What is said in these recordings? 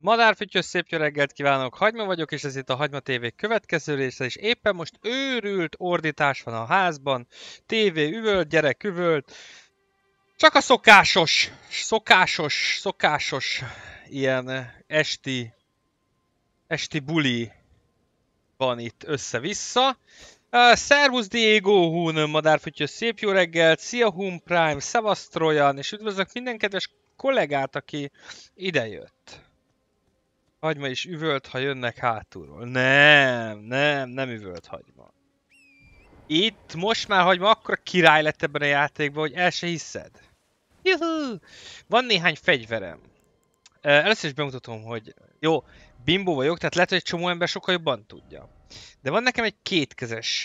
Madárfütyös, szép jó reggelt kívánok, Hagyma vagyok, és ez itt a Hagyma TV következő része, és éppen most őrült ordítás van a házban, tévé üvölt, gyerek üvölt, csak a szokásos ilyen esti buli van itt össze-vissza. Szervusz Diego Hun, Madárfütyös, szép jó reggelt, szia Hun Prime, szevasz Trojan, és üdvözlök minden kedves kollégát, aki idejött. Hagyma is üvölt, ha jönnek hátulról. Nem üvölt Hagyma. Itt most már Hagyma akkora király lett ebben a játékban, hogy el se hiszed. Juhu! Van néhány fegyverem. Először is bemutatom, hogy jó, bimbo vagyok, tehát lehet, hogy egy csomó ember sokkal jobban tudja. De van nekem egy kétkezes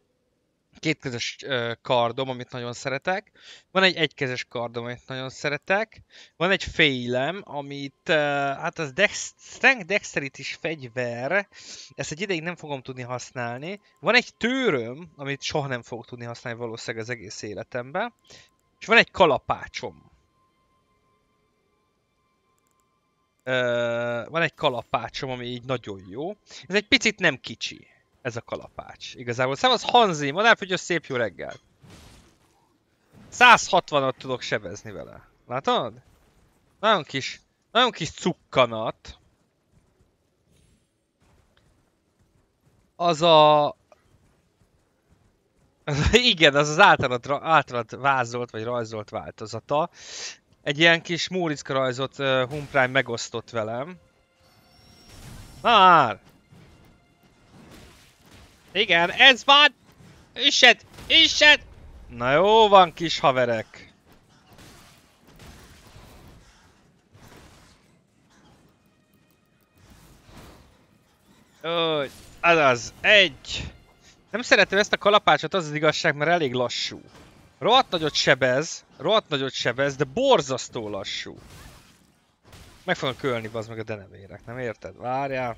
kardom, amit nagyon szeretek. Van egy egykezes kardom, amit nagyon szeretek. Van egy félem, amit, hát az Strength Dexterity is fegyver. Ezt egy ideig nem fogom tudni használni. Van egy tőröm, amit soha nem fogok tudni használni valószínűleg az egész életemben. És van egy kalapácsom. Van egy kalapácsom, ami így nagyon jó. Ez egy picit nem kicsi. Ez a kalapács. Igazából. Szevasz Hanzi, Madárfütyös, szép jó reggel. 160-at tudok sebezni vele. Látod? Nagyon kis cukkanat. Igen, az általad vázolt vagy rajzolt változata. Egy ilyen kis Móriczka rajzot Hun Prime megosztott velem. Már! Igen, ez van! Üssed! Na jó van, kis haverek! Úgy, azaz, egy! Nem szeretem ezt a kalapácsot, az az igazság, mert elég lassú. Rohadt nagyot sebez, de borzasztó lassú. Meg fogom kölni, bazd meg a denevérek, nem érted? Várjál.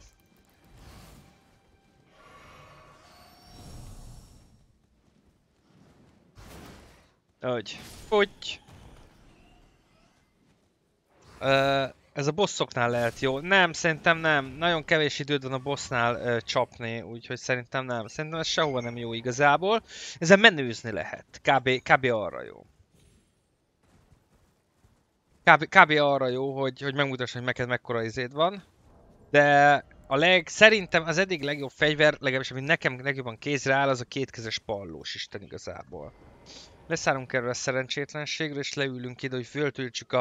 Úgy. Ez a bosszoknál lehet jó. Nem, szerintem nem. Nagyon kevés időd van a bossnál csapni, úgyhogy szerintem nem. Szerintem ez sehova nem jó igazából. Ezen menőzni lehet. Kb. Arra jó. Kb. Arra jó, hogy megmutass, hogy neked mekkora izéd van. De szerintem az eddig legjobb fegyver, legalábbis ami nekem legjobban kézre áll, az a kétkezes pallós isten igazából. Leszállunk erről a szerencsétlenségre, és leülünk ide, hogy föltöltsük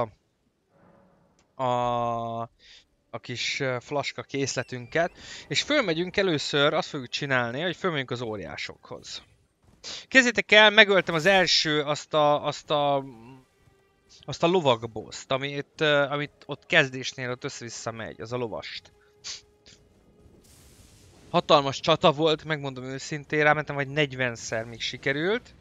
a kis flaska készletünket, és fölmegyünk először, azt fogjuk csinálni, hogy fölmegyünk az óriásokhoz. Kezdjétek el, megöltem az első azt a lovagboszt, amit ott kezdésnél ott össze-vissza megy, az a lovast. Hatalmas csata volt, megmondom őszintén, rámentem vagy 40-szer még sikerült.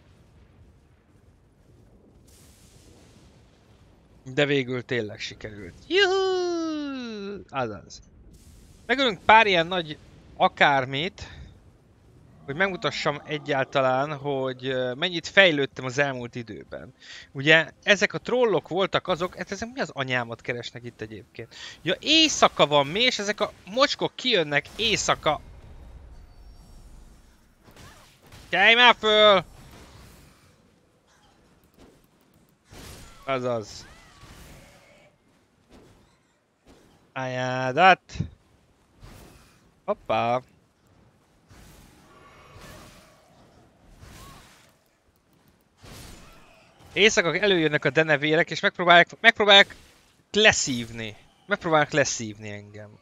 De végül tényleg sikerült. Juhu! Azaz. Megölünk pár ilyen nagy akármit, hogy megmutassam egyáltalán, hogy mennyit fejlődtem az elmúlt időben. Ugye ezek a trollok voltak azok, hát ezek mi az anyámat keresnek itt egyébként? Ja, éjszaka van mi, és ezek a mocskok kijönnek éjszaka. Kelj már föl! Azaz. Anyádat! Hoppá! Éjszaka előjönnek a denevérek, és megpróbálják leszívni. Megpróbálják leszívni engem.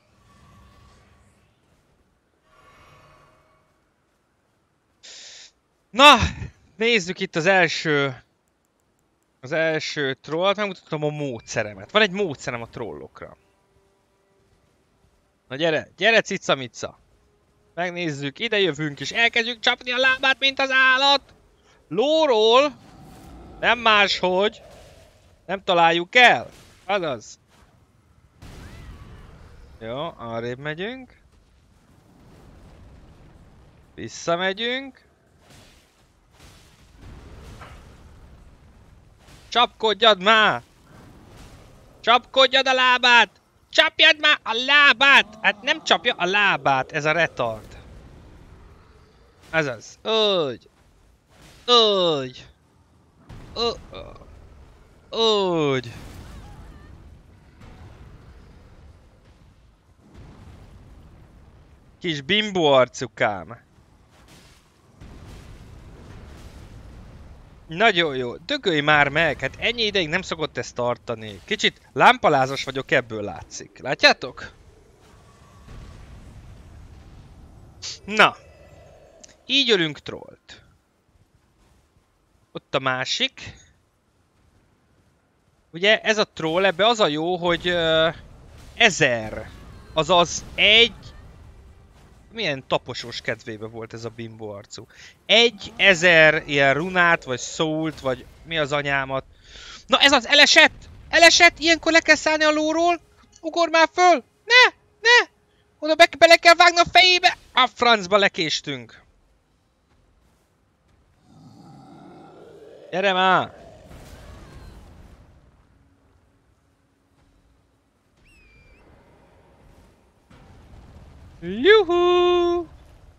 Na! Nézzük itt az első trollt, megmutatom a módszeremet. Van egy módszerem a trollokra. Na gyere cica-mica. Megnézzük, ide jövünk és elkezdjük csapni a lábát, mint az állat. Lóról. Nem máshogy. Nem találjuk el. Azaz. Jó, arrébb megyünk. Visszamegyünk. Csapkodjad már! Csapkodjad a lábát! Csapjad már a lábát! Hát nem csapja a lábát, ez a retard. Ez az. Úgy. Úgy. Úgy. Kis bimbo arcukám. Nagyon jó. Dögölj már meg! Hát ennyi ideig nem szokott ezt tartani. Kicsit lámpalázas vagyok, ebből látszik. Látjátok? Na. Így ölünk trollt. Ott a másik. Ugye ez a troll, ebbe az a jó, hogy 1000. Azaz egy... Milyen taposós kedvébe volt ez a bimbo arcú. 1000 ilyen runát, vagy szólt, vagy mi az anyámat. Na ez az, elesett! Elesett! Ilyenkor le kell szállni a lóról. Ugorj már föl! Ne! Ne! Oda bele kell vágni a fejébe! A francba lekéstünk. Gyere már! Juhu!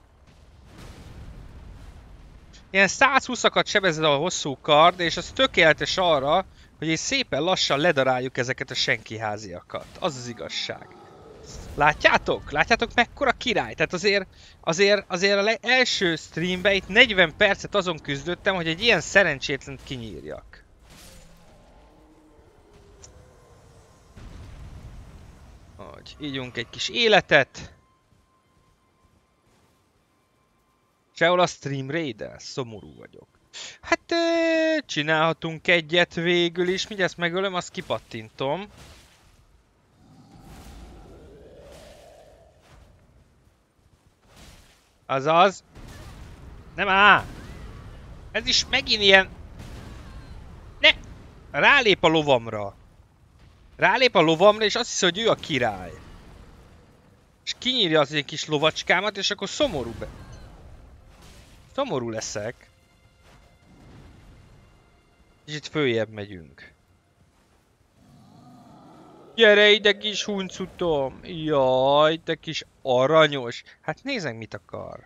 Ilyen 120-akat sebez a hosszú kard, és az tökéletes arra, hogy így szépen lassan ledaráljuk ezeket a senkiháziakat. Az az igazság. Látjátok? Látjátok mekkora király? Tehát azért a első streamben itt 40 percet azon küzdöttem, hogy egy ilyen szerencsétlent kinyírjak. Hogy ígyunk egy kis életet. Sehol a stream raid-el? Szomorú vagyok. Hát csinálhatunk egyet végül is, mindjárt ezt megölöm, azt kipattintom. Azaz. Nem áll! Ez is megint ilyen... Ne! Rálép a lovamra. Rálép a lovamra, és azt hiszi, hogy ő a király. És kinyírja az egy kis lovacskámat, és akkor szomorú be... Szomorú leszek. És itt följebb megyünk. Gyere ide, kis huncutom! Jaj, te kis aranyos! Hát nézzek, mit akar.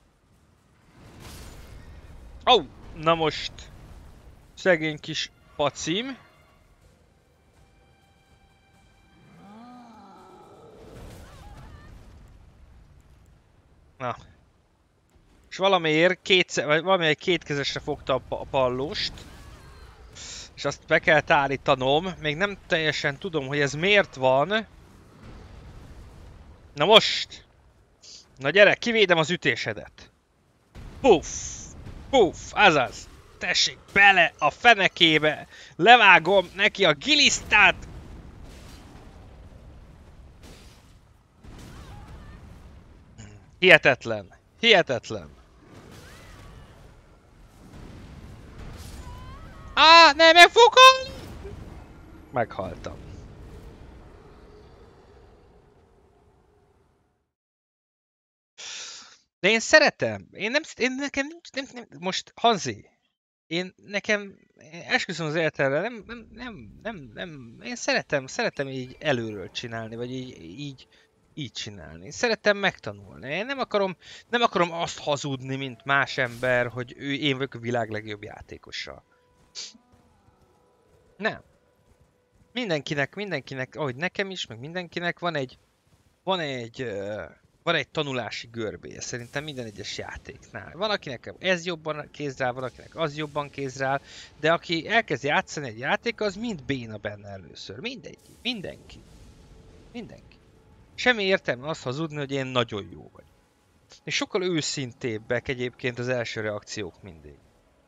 Ó! Na most... Szegény kis pacim. Na. És valamiért kétkezesre fogta a pallust. És azt be kell állítanom. Még nem teljesen tudom, hogy ez miért van. Na most! Na gyere, kivédem az ütésedet. Puff! Puff! Azaz! Tessék bele a fenekébe! Levágom neki a gilisztát! Hihetetlen! Hihetetlen! Á, ne, meg fog halni! Meghaltam. De én szeretem. Nekem nem, most Hanzi. Esküszöm az életemre, én szeretem így előről csinálni, vagy így csinálni. Szeretem megtanulni. Én nem akarom azt hazudni, mint más ember, hogy én vagyok a világ legjobb játékosa. Nem. Mindenkinek, ahogy nekem is, meg mindenkinek van egy tanulási görbéje, szerintem minden egyes játéknál. Van akinek ez jobban kézrál, van akinek az jobban kézrál, de aki elkezd játszani egy játék, az mind béna benne először. Mindenki. Semmi értelme azt hazudni, hogy én nagyon jó vagy. És sokkal őszintébbek egyébként az első reakciók mindig.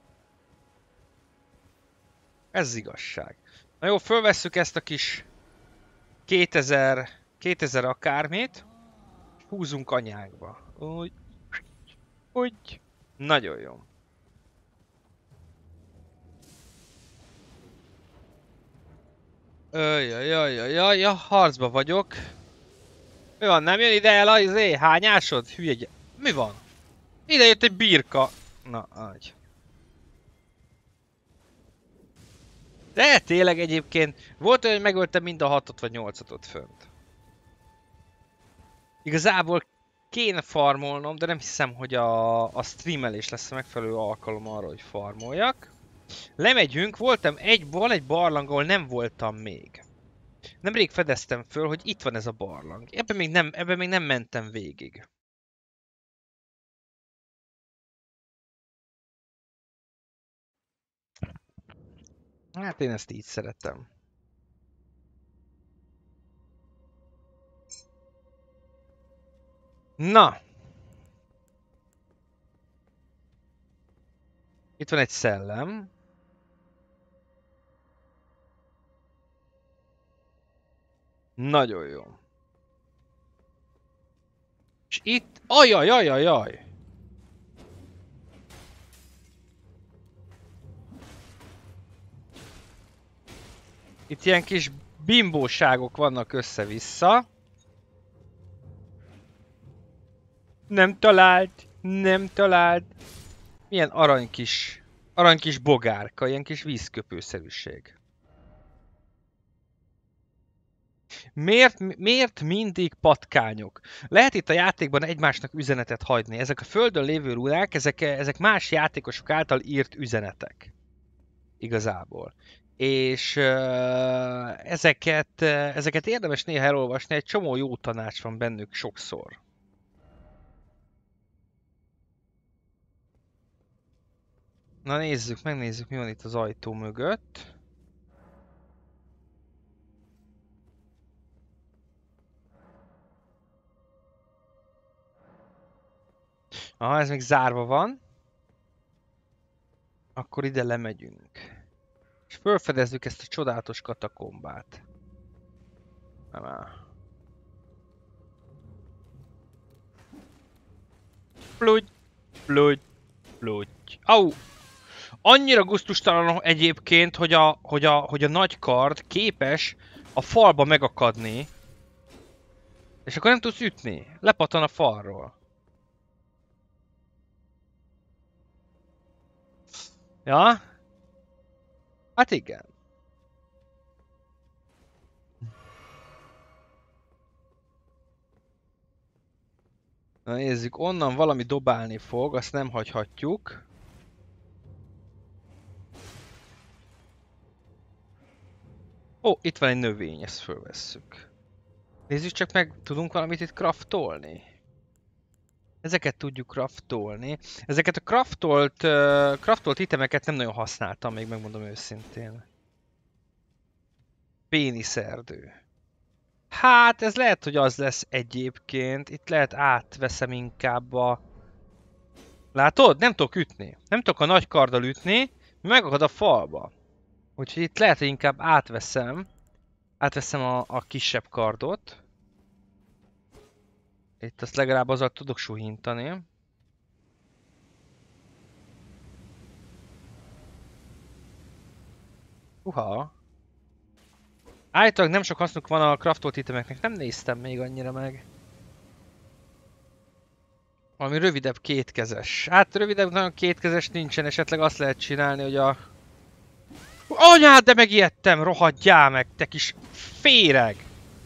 Ez az igazság. Na jó, fölvesszük ezt a kis 2000 akármit, és húzunk anyákba. Úgy. Nagyon jó. Jaj, harcba vagyok. Mi van, nem jön ide el az hányásod? Hülye. Mi van? Ide jött egy birka. Na, agy. De tényleg egyébként volt olyan, hogy megöltem mind a 6-ot vagy 8-ot ott fönt. Igazából kéne farmolnom, de nem hiszem, hogy a streamelés lesz a megfelelő alkalom arra, hogy farmoljak. Lemegyünk, van egy barlang, ahol nem voltam még. Nemrég fedeztem föl, hogy itt van ez a barlang. Ebben még nem mentem végig. Hát én ezt így szeretem. Na! Itt van egy szellem. Nagyon jó. És itt... Ajajajajaj! Itt ilyen kis bimbóságok vannak össze-vissza. Nem talált! Nem talált! Milyen arany kis bogárka, ilyen kis vízköpőszerűség. Miért mindig patkányok? Lehet itt a játékban egymásnak üzenetet hagyni. Ezek a földön lévő rulák, ezek más játékosok által írt üzenetek. Igazából. És ezeket érdemes néha elolvasni, egy csomó jó tanács van bennük sokszor. Na megnézzük, mi van itt az ajtó mögött. Aha, ez még zárva van. Akkor ide lemegyünk. És felfedezzük ezt a csodálatos katakombát. Nem áll. Pludj, pludj, pludj. Au! Annyira gusztustalan egyébként, hogy a nagy kard képes a falba megakadni. És akkor nem tudsz ütni. Lepattan a falról. Ja? Hát igen. Na nézzük, onnan valami dobálni fog, azt nem hagyhatjuk. Ó, itt van egy növény, ezt fölvesszük. Nézzük csak meg, tudunk valamit itt craftolni? Ezeket tudjuk craftolni. Ezeket a craftolt itemeket nem nagyon használtam még, megmondom őszintén. Péniszerdő. Hát ez lehet, hogy az lesz egyébként. Itt lehet átveszem inkább a... Látod? Nem tudok ütni. Nem tudok a nagy karddal ütni, megakad a falba. Úgyhogy itt lehet, hogy inkább átveszem. Átveszem a kisebb kardot. Itt azt legalább azzal tudok suhintani. Uha. Állítólag nem sok hasznuk van a craftolt itemeknek, nem néztem még annyira meg. Valami rövidebb kétkezes. Hát rövidebb nagyon kétkezes nincsen, esetleg azt lehet csinálni, hogy a... Anyád, de megijedtem! Rohadjál meg, te kis féreg!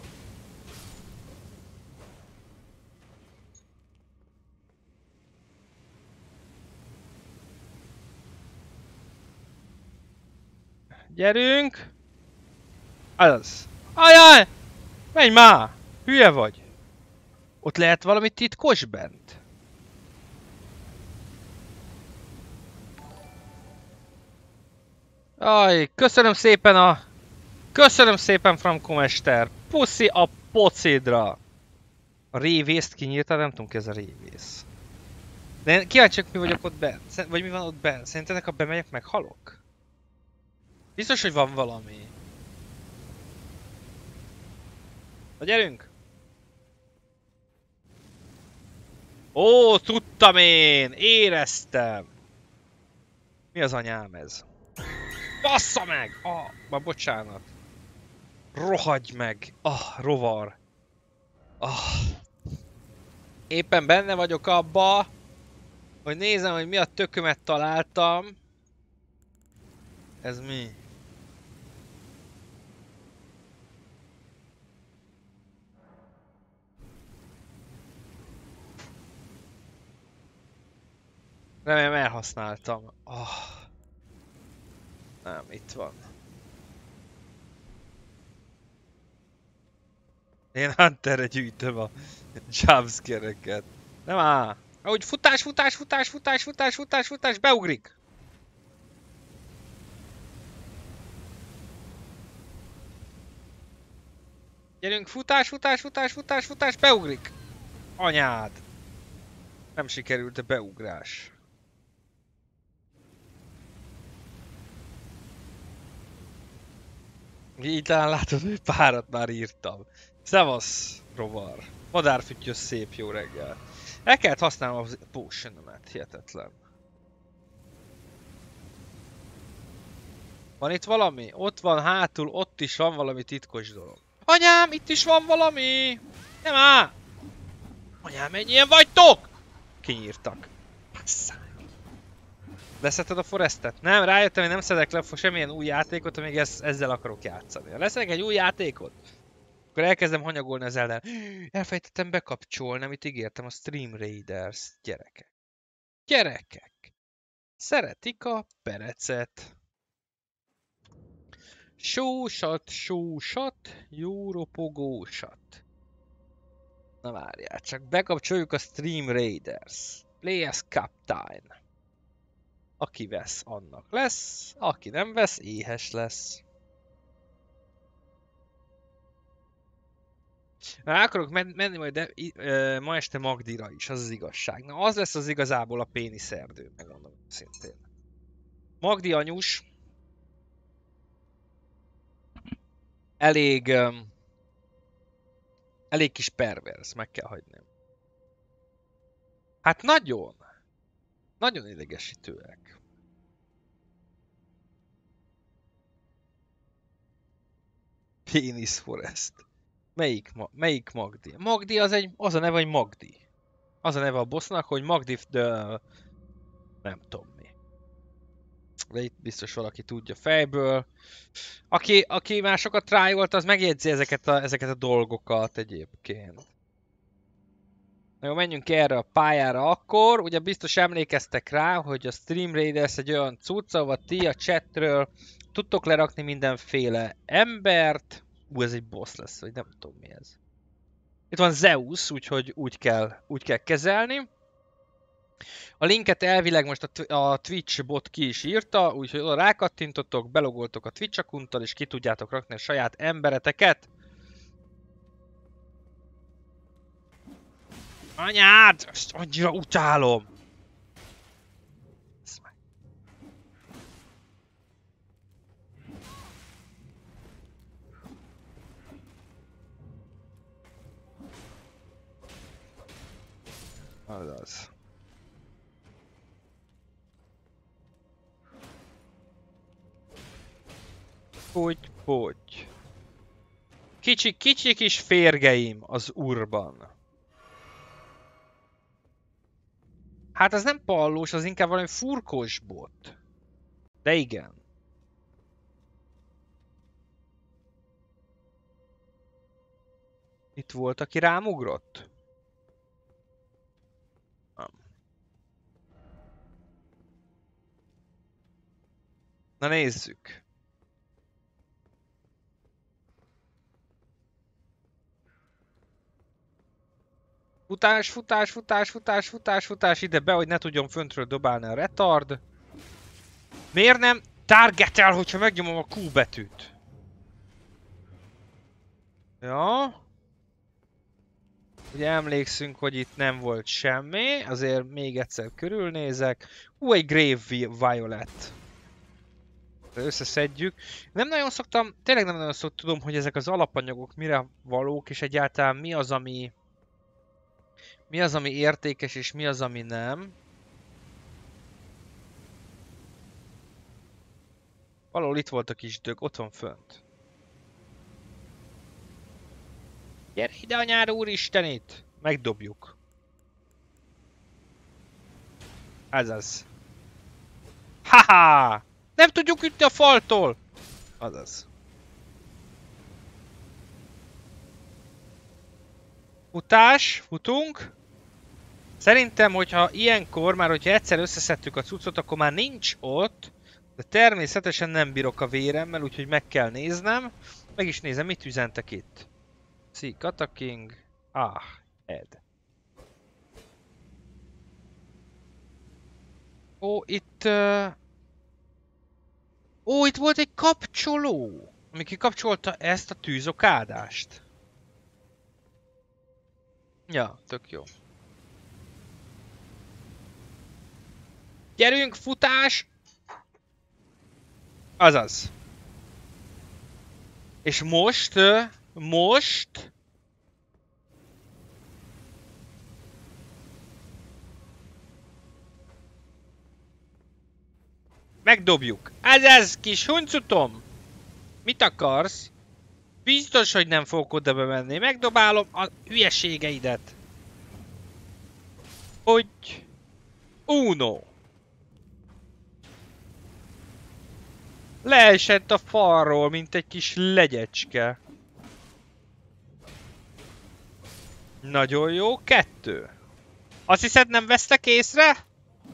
Gyerünk! Az. Ajaj! Menj már! Hülye vagy! Ott lehet valami titkos bent? Aj, Köszönöm szépen, Franco Mester! Puszi a pocidra! A révészt kinyírtad? Nem tudom ki ez a révész. De kíváncsiak mi vagyok ott bent? Vagy mi van ott bent? Szerintetek, ha bemegyek, meghalok? Biztos, hogy van valami. Na gyerünk! Ó, tudtam én! Éreztem! Mi az anyám ez? Bassza meg! Már bocsánat. Rohadj meg! Rovar. Éppen benne vagyok abba, hogy nézem, hogy mi a tökömet találtam. Ez mi? Remélem elhasználtam. Oh. Nem, itt van. Én Hunterre gyűjtöm a jumpscare-eket. Nem áll! Ahogy futás, futás, futás, futás, futás, futás, futás, beugrik! Gyerünk, futás, futás, futás, futás, futás, beugrik! Anyád! Nem sikerült a beugrás. Így talán látod, hogy párat már írtam. Szevasz, rovar. Madárfüttyös, szép jó reggel. El kellett használnom a potion-ömet, hihetetlen. Van itt valami? Ott van hátul, ott is van valami titkos dolog. Anyám, itt is van valami! Nem áll! Anyám, ennyien vagytok! Kinyírtak. Basszák. Leszedted a forestet? Nem, rájöttem, hogy nem szedek le semmilyen új játékot, amíg ezzel akarok játszani. Ha leszedek egy új játékot, akkor elkezdem hanyagolni az ellen. Elfejtettem bekapcsolni, amit ígértem, a Stream Raiders. Gyerekek. Gyerekek. Szeretik a perecet. Sósat, sósat, jó ropogósat. Na várjál, csak bekapcsoljuk a Stream Raiders. Play as Captain. Aki vesz, annak lesz. Aki nem vesz, éhes lesz. Rá akarok menni majd ma este Magdira is, az az igazság. Na az lesz az igazából a péniszerdő, megmondom szintén. Magdi anyus elég kis pervers, meg kell hagyni. Hát nagyon. Nagyon idegesítőek. Penis Forest. Melyik Magdi? Magdi az a neve, hogy Magdi. Az a neve a bossnak, hogy Magdi de nem tudom mi. De itt biztos valaki tudja fejből. Aki már sokat trájolt, az megjegyzi ezeket a dolgokat egyébként. Na jó, menjünk erre a pályára akkor. Ugye biztos emlékeztek rá, hogy a Stream Raiders egy olyan cucca, ahol ti a chatről tudtok lerakni mindenféle embert. Ez egy boss lesz, vagy nem tudom mi ez. Itt van Zeus, úgyhogy úgy kell kezelni. A linket elvileg most a Twitch bot ki is írta, úgyhogy oda rákattintotok, belogoltok a Twitch akunttal, és ki tudjátok rakni a saját embereteket. Anyád! Ezt annyira utálom! Azaz. Pogy. Kicsi kis férgeim az urban. Hát ez nem pallós, az inkább valami furkós bot. De igen. Itt volt, aki rám ugrott? Na nézzük. Futás, ide be, hogy ne tudjon föntről dobálni a retard. Miért nem targetel, hogyha megnyomom a Q betűt? Ja. Ugye emlékszünk, hogy itt nem volt semmi, azért még egyszer körülnézek. Egy Grave Violet. Összeszedjük. Tényleg nem nagyon tudom, hogy ezek az alapanyagok mire valók, és egyáltalán mi az, ami értékes, és mi az, ami nem. Valahol itt volt a kis dög, ott van fönt. Gyere ide, anyád úristenit! Megdobjuk. Ez az. Haha! Nem tudjuk ütni a faltól! Azaz. Futás, futunk. Szerintem, hogyha ilyenkor, már hogyha egyszer összeszedtük a cuccot, akkor már nincs ott, de természetesen nem bírok a véremmel, úgyhogy meg kell néznem. Meg is nézem, mit üzentek itt. Seek attacking. Ed. Ó, itt... Ó, itt volt egy kapcsoló, ami kikapcsolta ezt a tűzokádást. Ja, tök jó. Gyerünk, futás! Azaz. És most... Megdobjuk. Ez kis huncutom! Mit akarsz? Biztos, hogy nem fogok oda bemenni. Megdobálom a hülyeségeidet. Hogy... Uno. Leesett a falról, mint egy kis legyecske. Nagyon jó. 2. Azt hiszed, nem vesztek észre?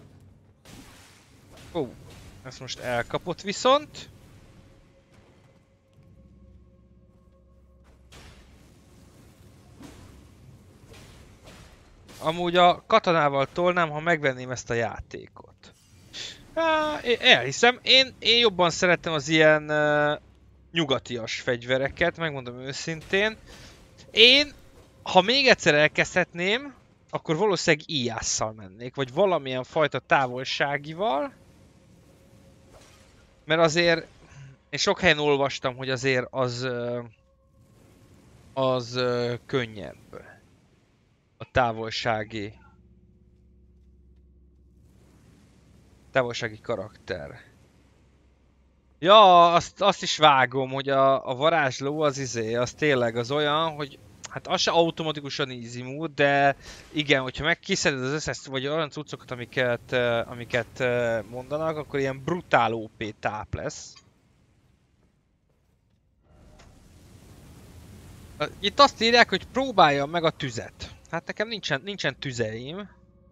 Ó, ezt most elkapott viszont. Amúgy a katonával tolnám, ha megvenném ezt a játékot. Elhiszem, én jobban szeretem az ilyen nyugatias fegyvereket, megmondom őszintén. Ha még egyszer elkezdhetném, akkor valószínűleg IAS-szal mennék, vagy valamilyen fajta távolságival. Mert azért, én sok helyen olvastam, hogy azért az könnyebb. A távolsági karakter. Ja, azt is vágom, hogy a varázsló az tényleg az olyan, hogy hát az se automatikusan easy mode, de igen, hogyha megkiszeded az összes, vagy olyan cuccokat, amiket mondanak, akkor ilyen brutál OP táp lesz. Itt azt írják, hogy próbáljam meg a tüzet. Hát nekem nincsen tüzeim.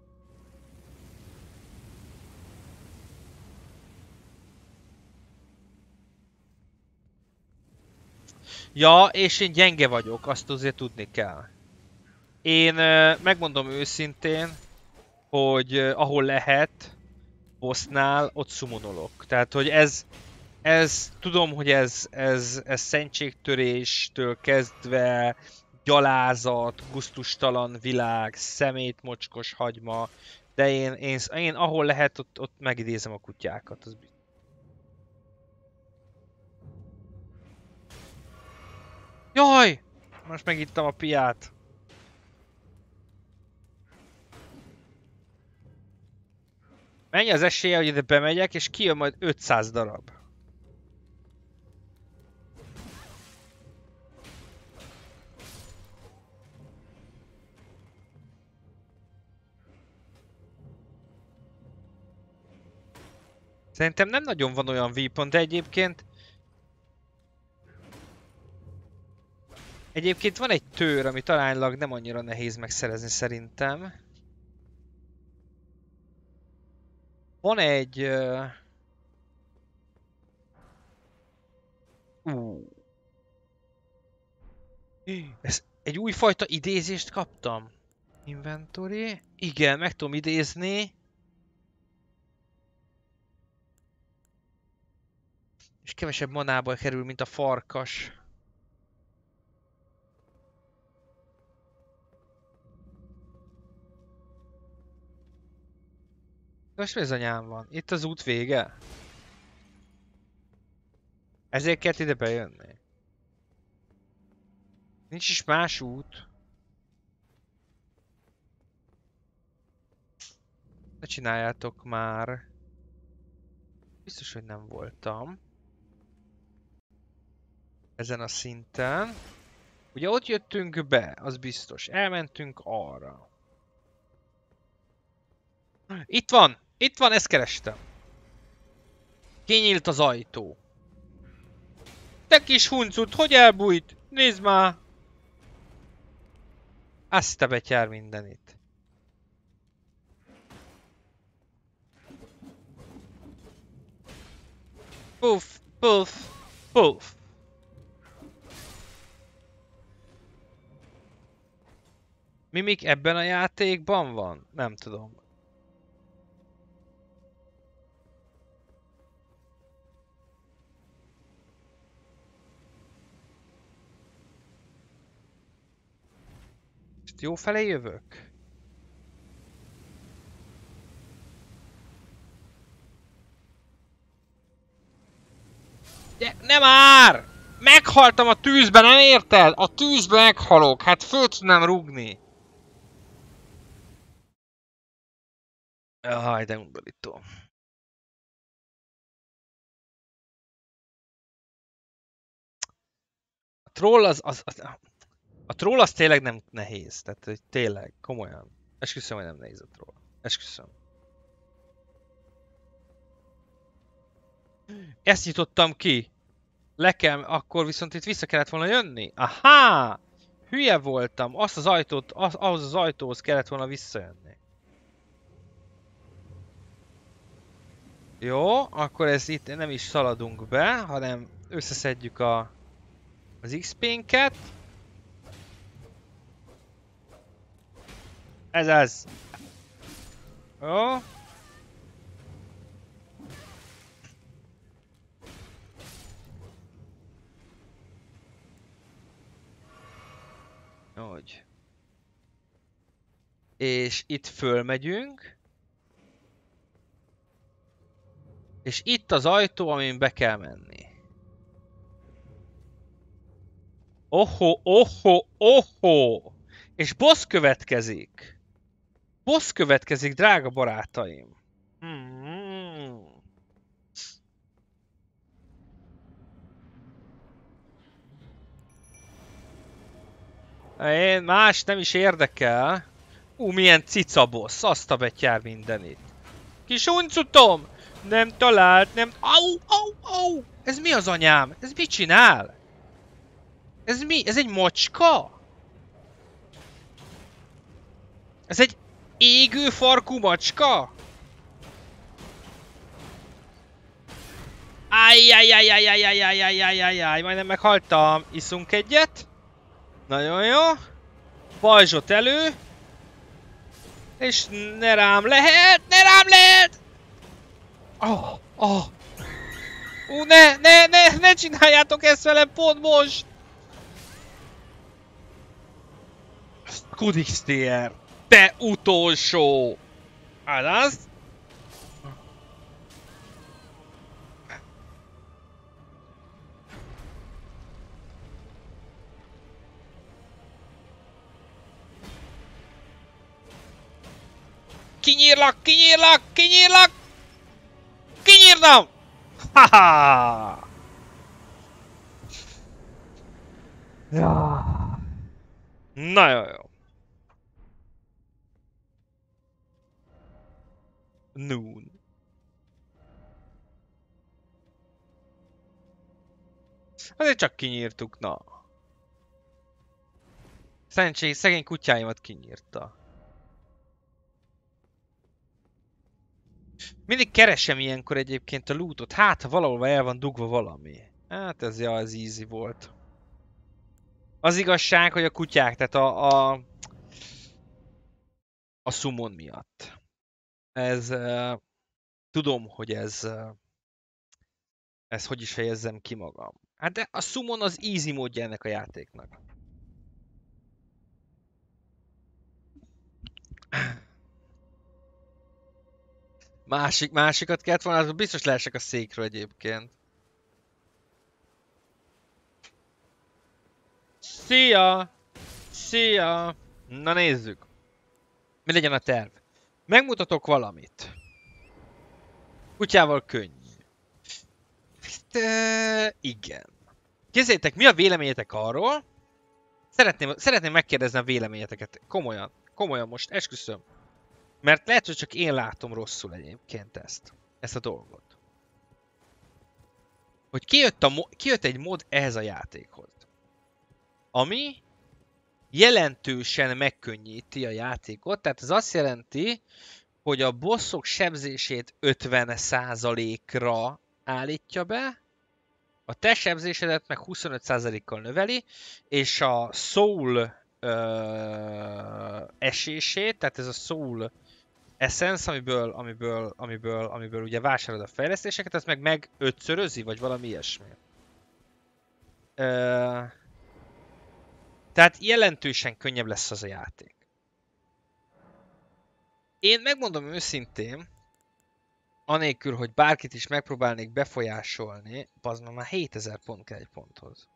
Ja, és én gyenge vagyok, azt azért tudni kell. Én megmondom őszintén, hogy ahol lehet, bossnál, ott summonolok. Tehát, hogy tudom, hogy ez szentségtöréstől kezdve gyalázat, gusztustalan világ, szemétmocskos hagyma, de én ahol lehet, ott megidézem a kutyákat, az biztos. Jaj! Most megittam a piát. Mennyi az esélye, hogy ide bemegyek, és kijön majd 500 darab. Szerintem nem nagyon van olyan weapon, de egyébként van egy tőr, ami talánlag nem annyira nehéz megszerezni szerintem. Van egy... Ez egy újfajta idézést kaptam. Inventory. Igen, meg tudom idézni. És kevesebb manába kerül, mint a farkas. Most mi az anyám van? Itt az út vége? Ezért kellett ide bejönni. Nincs is más út. Ne csináljátok már. Biztos, hogy nem voltam. Ezen a szinten. Ugye ott jöttünk be, az biztos. Elmentünk arra. Itt van! Itt van, ezt kerestem. Kinyílt az ajtó. Te kis huncut, hogy elbújt? Nézd már! Azt a betyár mindenit. Puff, puff, puff. Mimik ebben a játékban van? Nem tudom. Jó felé jövök? Nem már! Meghaltam a tűzben, nem érted? A tűzben meghalok, hát föl tudnám rúgni. Jaj, de undorító. A troll a troll az tényleg nem nehéz, tehát hogy tényleg, komolyan. Esküszöm, hogy nem nehéz a troll. Esküszöm. Ezt nyitottam ki. Akkor viszont itt vissza kellett volna jönni. Aha! Hülye voltam. Azt az ajtót, ahhoz az ajtóhoz kellett volna visszajönni. Jó, akkor ez itt nem is szaladunk be, hanem összeszedjük az XP-nket. Ez az. Jó. Úgy. És itt fölmegyünk. És itt az ajtó, amin be kell menni. Oho, oho, oho! És boss következik. Boss következik, drága barátaim. Én más nem is érdekel. Milyen cica boss, azt a betyár mindenit. Kis uncutom! Nem talált, nem... Au, au, au! Ez mi az anyám? Ez mit csinál? Ez mi? Ez egy mocska? Ez egy égő farkú macska? Ajjajjajjajjajjajjajjajjajjajjaj, majdnem meghaltam. Iszunk egyet. Nagyon jó. Pajzsot elő. És ne rám lehet, ne rám lehet! Ne csináljátok ezt velem pont most! Kudixtier, te utolsó! Hát az? Kinyírlak, kinyírlak, kinyírlak! Kinyírtam! Haha! Ja. Nagyon jó. Noon. Azért csak kinyírtuk, na. Szegény kutyáimat kinyírta. Mindig keresem ilyenkor egyébként a lootot, hát ha valahol el van dugva valami. Hát ez az easy volt. Az igazság, hogy a kutyák, tehát a summon miatt. Ez... tudom, hogy ez hogy is fejezzem ki magam. Hát de a summon az easy módja ennek a játéknak. Másikat kellett volna, biztos leesek a székről egyébként. Szia! Szia! Na nézzük. Mi legyen a terv? Megmutatok valamit. Kutyával könnyű. Igen. Képzeljétek, mi a véleményetek arról? Szeretném megkérdezni a véleményeteket. Komolyan most, esküszöm. Mert lehet, hogy csak én látom rosszul egyébként ezt a dolgot. Hogy kijött egy mod ehhez a játékhoz. Ami jelentősen megkönnyíti a játékot. Tehát ez azt jelenti, hogy a bosszok sebzését 50%-ra állítja be, a testsebzésedet meg 25%-kal növeli, és a soul esését, tehát ez a soul essence, amiből ugye vásárolod a fejlesztéseket, ez meg ötszörözi, vagy valami ilyesmi. Tehát jelentősen könnyebb lesz az a játék. Én megmondom őszintén, anélkül, hogy bárkit is megpróbálnék befolyásolni, az már 7000 pont kell egy ponthoz.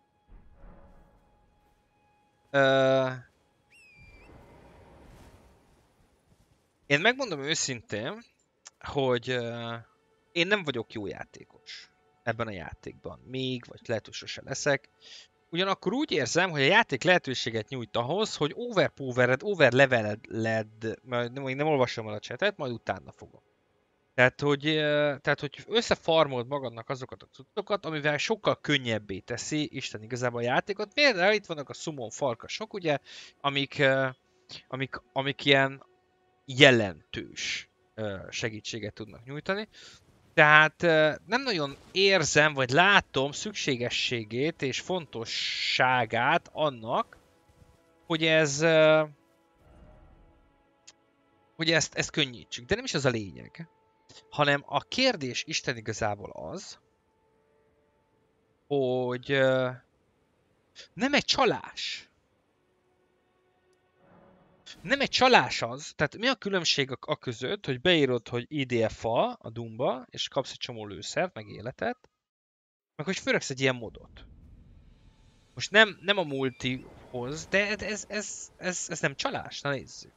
Én megmondom őszintén, hogy én nem vagyok jó játékos ebben a játékban. Még, vagy lehet, hogy sose leszek. Ugyanakkor úgy érzem, hogy a játék lehetőséget nyújt ahhoz, hogy overpowered, overleveled, még nem olvasom el a chatet, majd utána fogom. Tehát, hogy összefarmold magadnak azokat a cuccokat, amivel sokkal könnyebbé teszi Isten igazából a játékot. Például itt vannak a summon farkasok, ugye, amik ilyen jelentős segítséget tudnak nyújtani. Tehát nem nagyon érzem, vagy látom szükségességét és fontosságát annak, hogy ezt könnyítsük. De nem is ez a lényeg. Hanem a kérdés Isten igazából az, hogy nem egy csalás. Nem egy csalás az, tehát mi a különbség a között, hogy beírod, hogy IDFA a Doomba, és kapsz egy csomó lőszert, meg életet, meg hogy fölraksz egy ilyen modot. Most nem a multihoz, de ez nem csalás, na nézzük.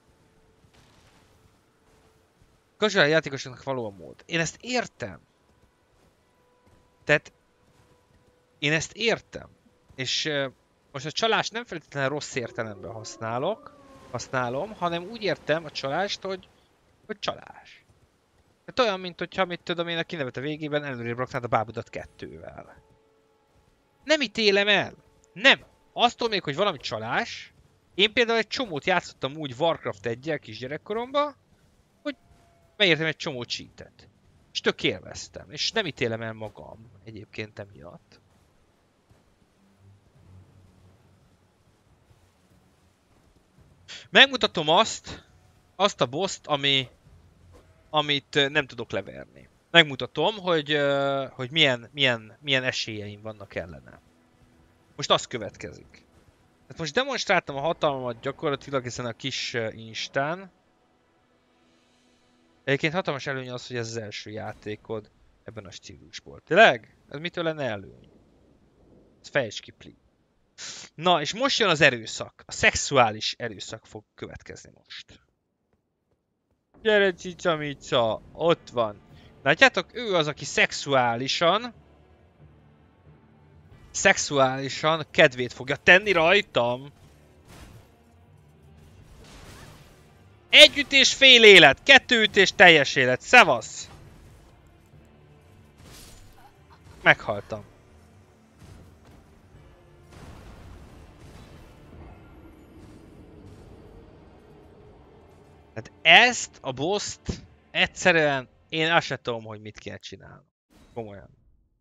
Casual játékosoknak való a mód. Én ezt értem. Tehát én ezt értem. És most a csalást nem feltétlenül rossz értelemben használom, hanem úgy értem a csalást, hogy csalás. Tehát olyan, mint hogyha, mit tudom én, a kinevet a végében előrébb raknád a bábudat 2-vel. Nem ítélem el. Nem. Azt még, hogy valami csalás. Én például egy csomót játszottam úgy Warcraft 1-jel kisgyerekkoromban, hogy beértem egy csomó cheatet. És tök élveztem. És nem ítélem el magam egyébként emiatt. Megmutatom azt a boszt, amit nem tudok leverni. Megmutatom, hogy milyen esélyeim vannak ellene. Most az következik. Hát most demonstráltam a hatalmat gyakorlatilag ezen a kis instán. Egyébként hatalmas előny az, hogy ez az első játékod ebben a stílusból. Tényleg? Ez mitől lenne előny? Ez fejtsd ki, please. Na, és most jön az erőszak. A szexuális erőszak fog következni most. Gyere, cica-mica, ott van. Látjátok, ő az, aki szexuálisan kedvét fogja tenni rajtam. Egy ütés fél élet, 2 ütés teljes élet. Szevasz! Meghaltam. Tehát ezt a boszt egyszerűen én azt sem tudom, hogy mit kéne csinálni. Komolyan.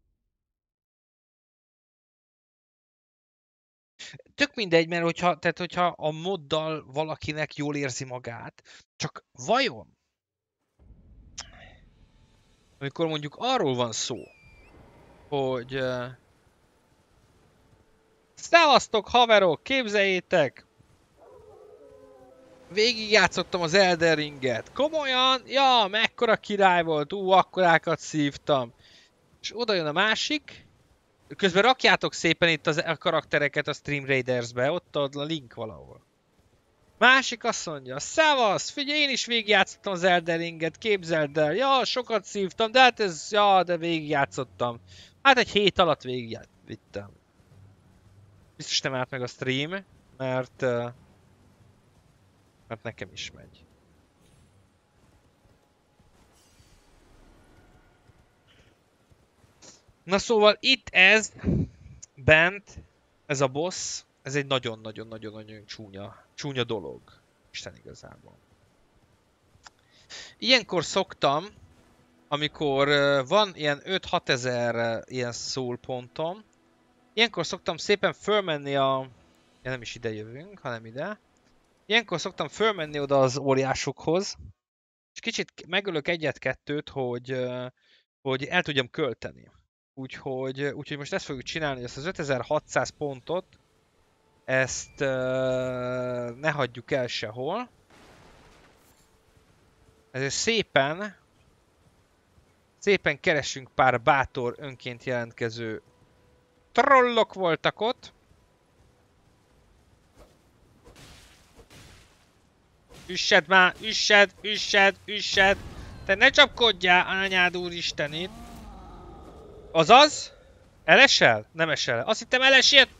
Tök mindegy, mert hogyha a moddal valakinek jól érzi magát, csak vajon, amikor mondjuk arról van szó, hogy szevasztok haverok, képzeljétek! Végigjátszottam az Elden Ringet. Komolyan? Ja, mekkora király volt, akkorákat szívtam. És oda jön a másik. Közben rakjátok szépen itt a karaktereket a Stream Raiders-be, ott a link valahol. Másik azt mondja, szevasz, figyelj, én is végigjátszottam az Elden Ringet, képzeld el. Ja, sokat szívtam, de hát de végigjátszottam. Hát egy hét alatt végigjátszottam. Biztos nem állt meg a stream, mert nekem is megy. Na szóval itt bent, ez a boss, ez egy nagyon-nagyon-nagyon csúnya dolog. Isten igazából. Ilyenkor szoktam amikor van ilyen 5-6 ezer ilyen soul pontom, ilyenkor szoktam szépen fölmenni a... Ja, nem is ide jövünk, hanem ide. Ilyenkor szoktam fölmenni oda az óriásokhoz, és kicsit megölök egyet-kettőt, hogy el tudjam költeni. Úgyhogy most ezt fogjuk csinálni, hogy ezt az 5600 pontot, ezt ne hagyjuk el sehol. Ezért szépen keressünk pár bátor önként jelentkező trollok voltak ott. Üssed már, üssed! Te ne csapkodjál, anyád úristenit! Azaz? Elesel? Nem esel. Azt hittem elesett!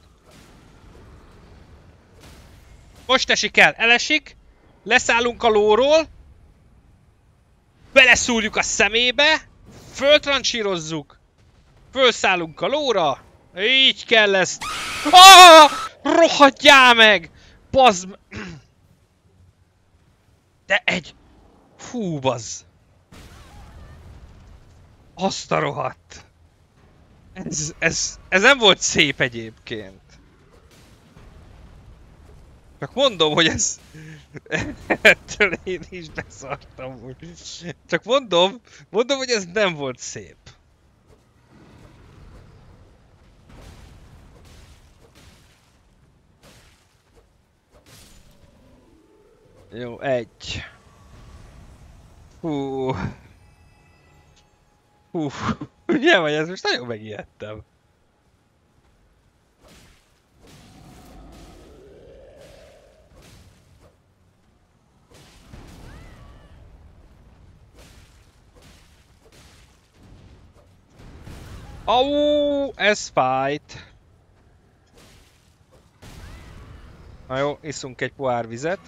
Most esik el, elesik. Leszállunk a lóról. Beleszúrjuk a szemébe. Föltrancsírozzuk. Fölszállunk a lóra. Így kell ezt. Rohadjál meg! Bazd... De egy... Hú, bazd. Azt a rohadt. Ez nem volt szép egyébként. Csak mondom, hogy ez... Ettől én is beszartam úgy. Csak mondom, hogy ez nem volt szép. Jó, egy. Hú. Ugye vagy, ez most nagyon megijedtem. Au, ez fájt. Na jó, iszunk egy pohár vizet.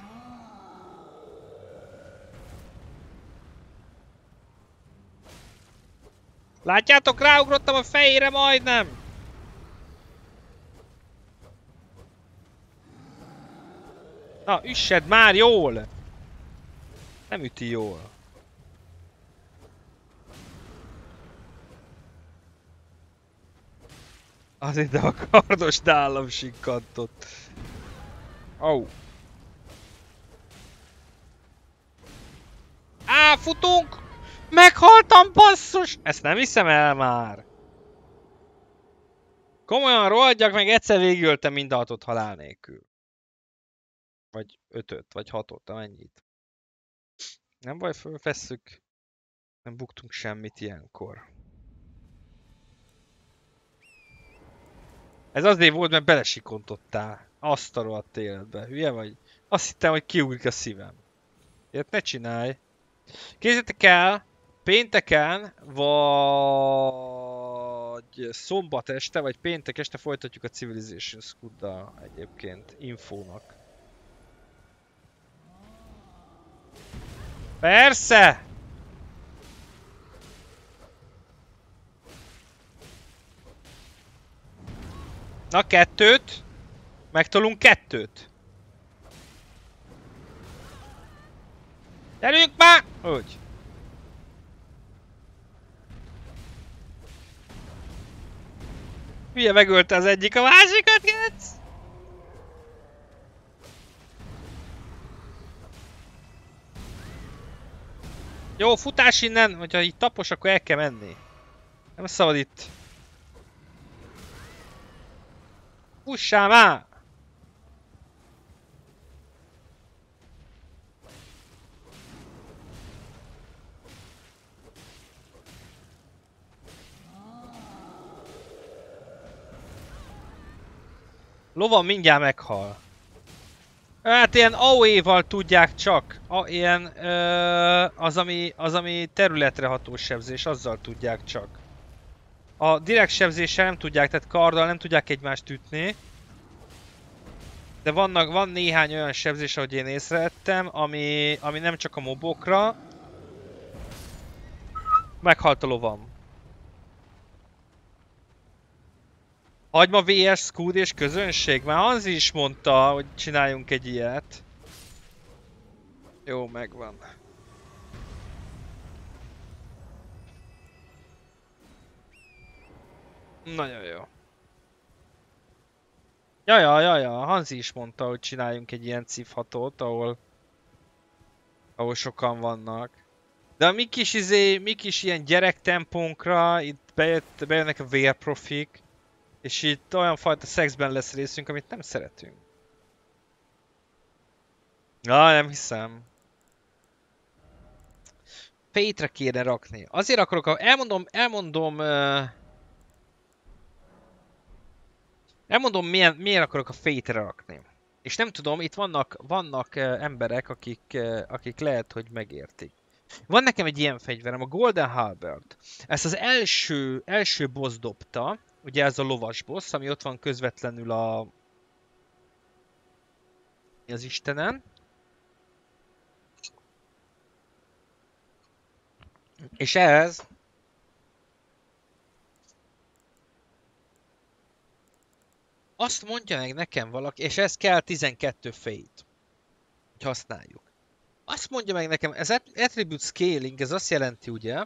Látjátok, ráugrottam a fejére majdnem! Na, üssed már jól! Nem üti jól. Az ide a kardos nálam sikkantott. Au. Á, futunk! Meghaltam, basszus! Ezt nem hiszem el már. Komolyan rohadjak meg, egyszer végigöltem mind a 6-ot halál nélkül. Vagy 5-öt, vagy 6-ot, amennyit. Nem baj, fölvesszük. Nem buktunk semmit ilyenkor. Ez azért volt, mert belesikontottál. Azt a rohadt életbe. Hülye vagy? Azt hittem, hogy kiugrik a szívem. Ilyet ne csinálj. Képzeljétek el, pénteken, vagy szombat este, vagy péntek este folytatjuk a Civilization Squad-dal egyébként, infónak. Persze! Na, 2-t. Megtolunk 2-t. Gyerünk már! Úgy. Hülye, megölte az egyik a másikat, gec! Jó, futás innen, hogyha itt tapos, akkor el kell menni. Nem szabad itt. Fussál már! Lovan mindjárt meghal. Hát ilyen AOE-val tudják csak. Az ami területre ható sebzés, azzal tudják csak. A direkt sebzéssel nem tudják, tehát karddal nem tudják egymást ütni. De van néhány olyan sebzés, ahogy én észrevettem, ami nem csak a mobokra. Meghalt a lovam. Hagyma VS, Scud és közönség? Már Hanzi is mondta, hogy csináljunk egy ilyet. Jó, megvan. Nagyon jó. Jaja, Hanzi is mondta, hogy csináljunk egy ilyen cifhatót, ahol sokan vannak. De a mi kis ilyen gyerektempónkra itt bejönnek a vérprofik, és itt olyan fajta szexben lesz részünk, amit nem szeretünk. Nem hiszem. Fate-re kéne rakni. Azért akarok, elmondom miért akarok a Fate-re rakni. És nem tudom, itt vannak emberek, akik lehet, hogy megértik. Van nekem egy ilyen fegyverem, a Golden Halberd. Ezt az első boss dobta, ugye ez a lovas boss, ami ott van közvetlenül az istenen. És ez... Azt mondja meg nekem valaki, és ez kell 12 Fate, hogy használjuk. Azt mondja meg nekem, ez Attribute Scaling, ez azt jelenti ugye,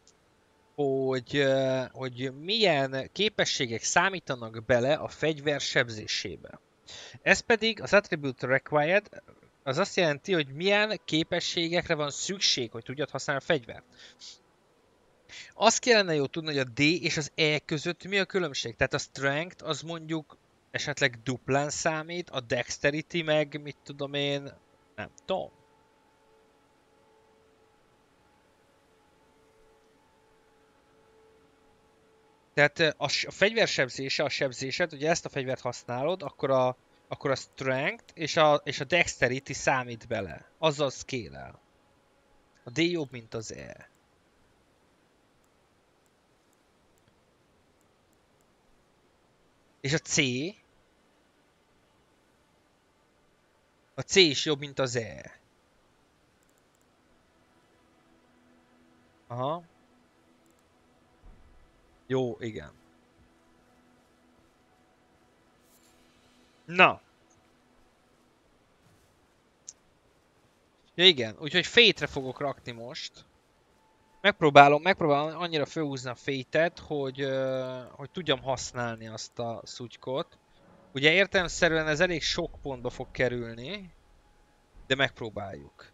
hogy milyen képességek számítanak bele a fegyver sebzésébe. Ez pedig az Attribute Required, az azt jelenti, hogy milyen képességekre van szükség, hogy tudjad használni a fegyvert. Azt kellene jó tudni, hogy a D és az E között mi a különbség. Tehát a Strength az mondjuk esetleg duplán számít, a Dexterity meg mit tudom én, nem tudom. Tehát a fegyversebzése, a sebzésed, ugye ezt a fegyvert használod, akkor a Strength és a Dexterity számít bele. Azzal scale-el. A D jobb, mint az E. És a C? A C is jobb, mint az E. Aha. Jó, igen. Na. Ja, igen, úgyhogy Fate-re fogok rakni most. Megpróbálom annyira felhúzni a Fate-et, hogy tudjam használni azt a szutykot. Ugye értelemszerűen ez elég sok pontba fog kerülni, de megpróbáljuk.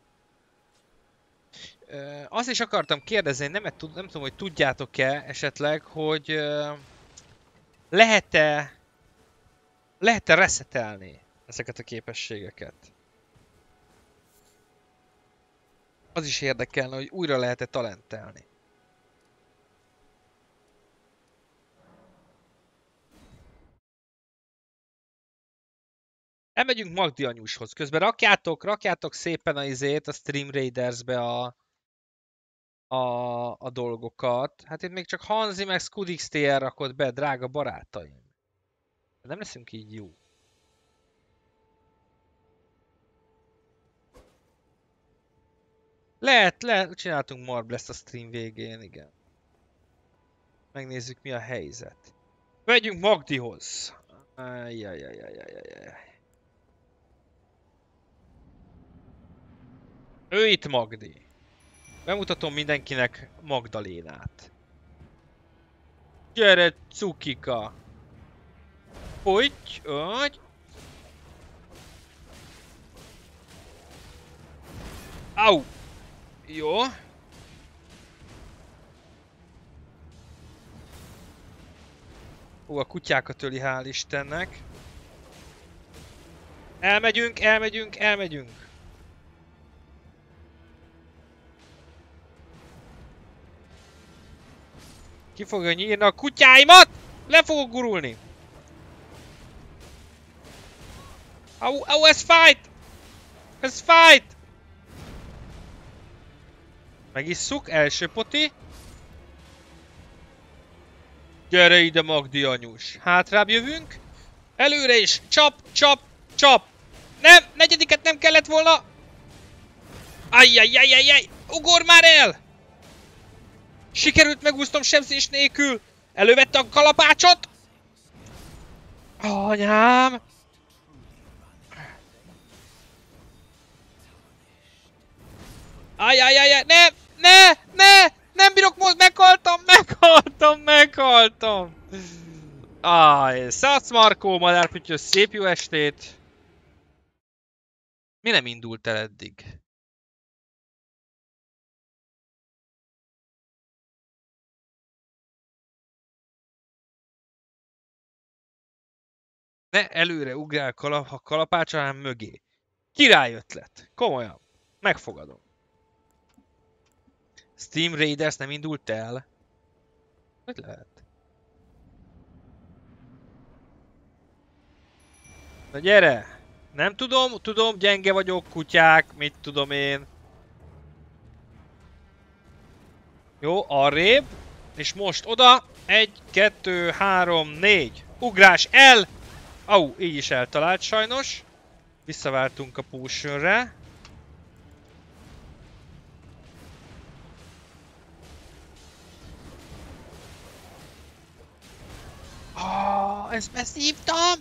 Azt is akartam kérdezni, nem tudom, hogy tudjátok-e esetleg, hogy lehet-e resetelni ezeket a képességeket? Az is érdekelne, hogy újra lehet-e talentelni. Elmegyünk Magdi anyushoz. Közben rakjátok szépen a Stream Raiders-be a dolgokat. Hát itt még csak Hanzi meg Scudix TR rakott be, drága barátaim. Nem leszünk így jó. Lehet, csináltunk Marblest a stream végén, igen. Megnézzük, mi a helyzet. Megyünk Magdihoz. Ő itt Magdi. Bemutatom mindenkinek Magdalénát. Gyere, cukika! Hogy? Au! Jó. Ó, a kutyákat öli, hál' Istennek. Elmegyünk. Ki fogja nyírni a kutyáimat? Le fogok gurulni. Au, ez fight! Megisszuk, első poti. Gyere ide, Magdi anyus. Hátrább jövünk. Előre is. Csap. Nem, negyediket nem kellett volna. Ajjajjajjajjaj. Ugorj már el! Sikerült, megúsztom sebzés nélkül. Elővette a kalapácsot. Anyám. Ajjajjajjaj, nem bírok most, meghaltam! Szevasz Markó, madárpüttyös, szép jó estét! Mi nem indult el eddig? Ne előre ugrál ha kalapács, hanem mögé. Király ötlet. Komolyan. Megfogadom. Steam Raiders nem indult el? Hogy lehet? Na gyere! Nem tudom, gyenge vagyok, kutyák, mit tudom én. Jó, arrébb. És most oda. 1, 2, 3, 4. Ugrás el! Au, így is eltalált sajnos. Visszaváltunk a potionre. Ezt hívtam!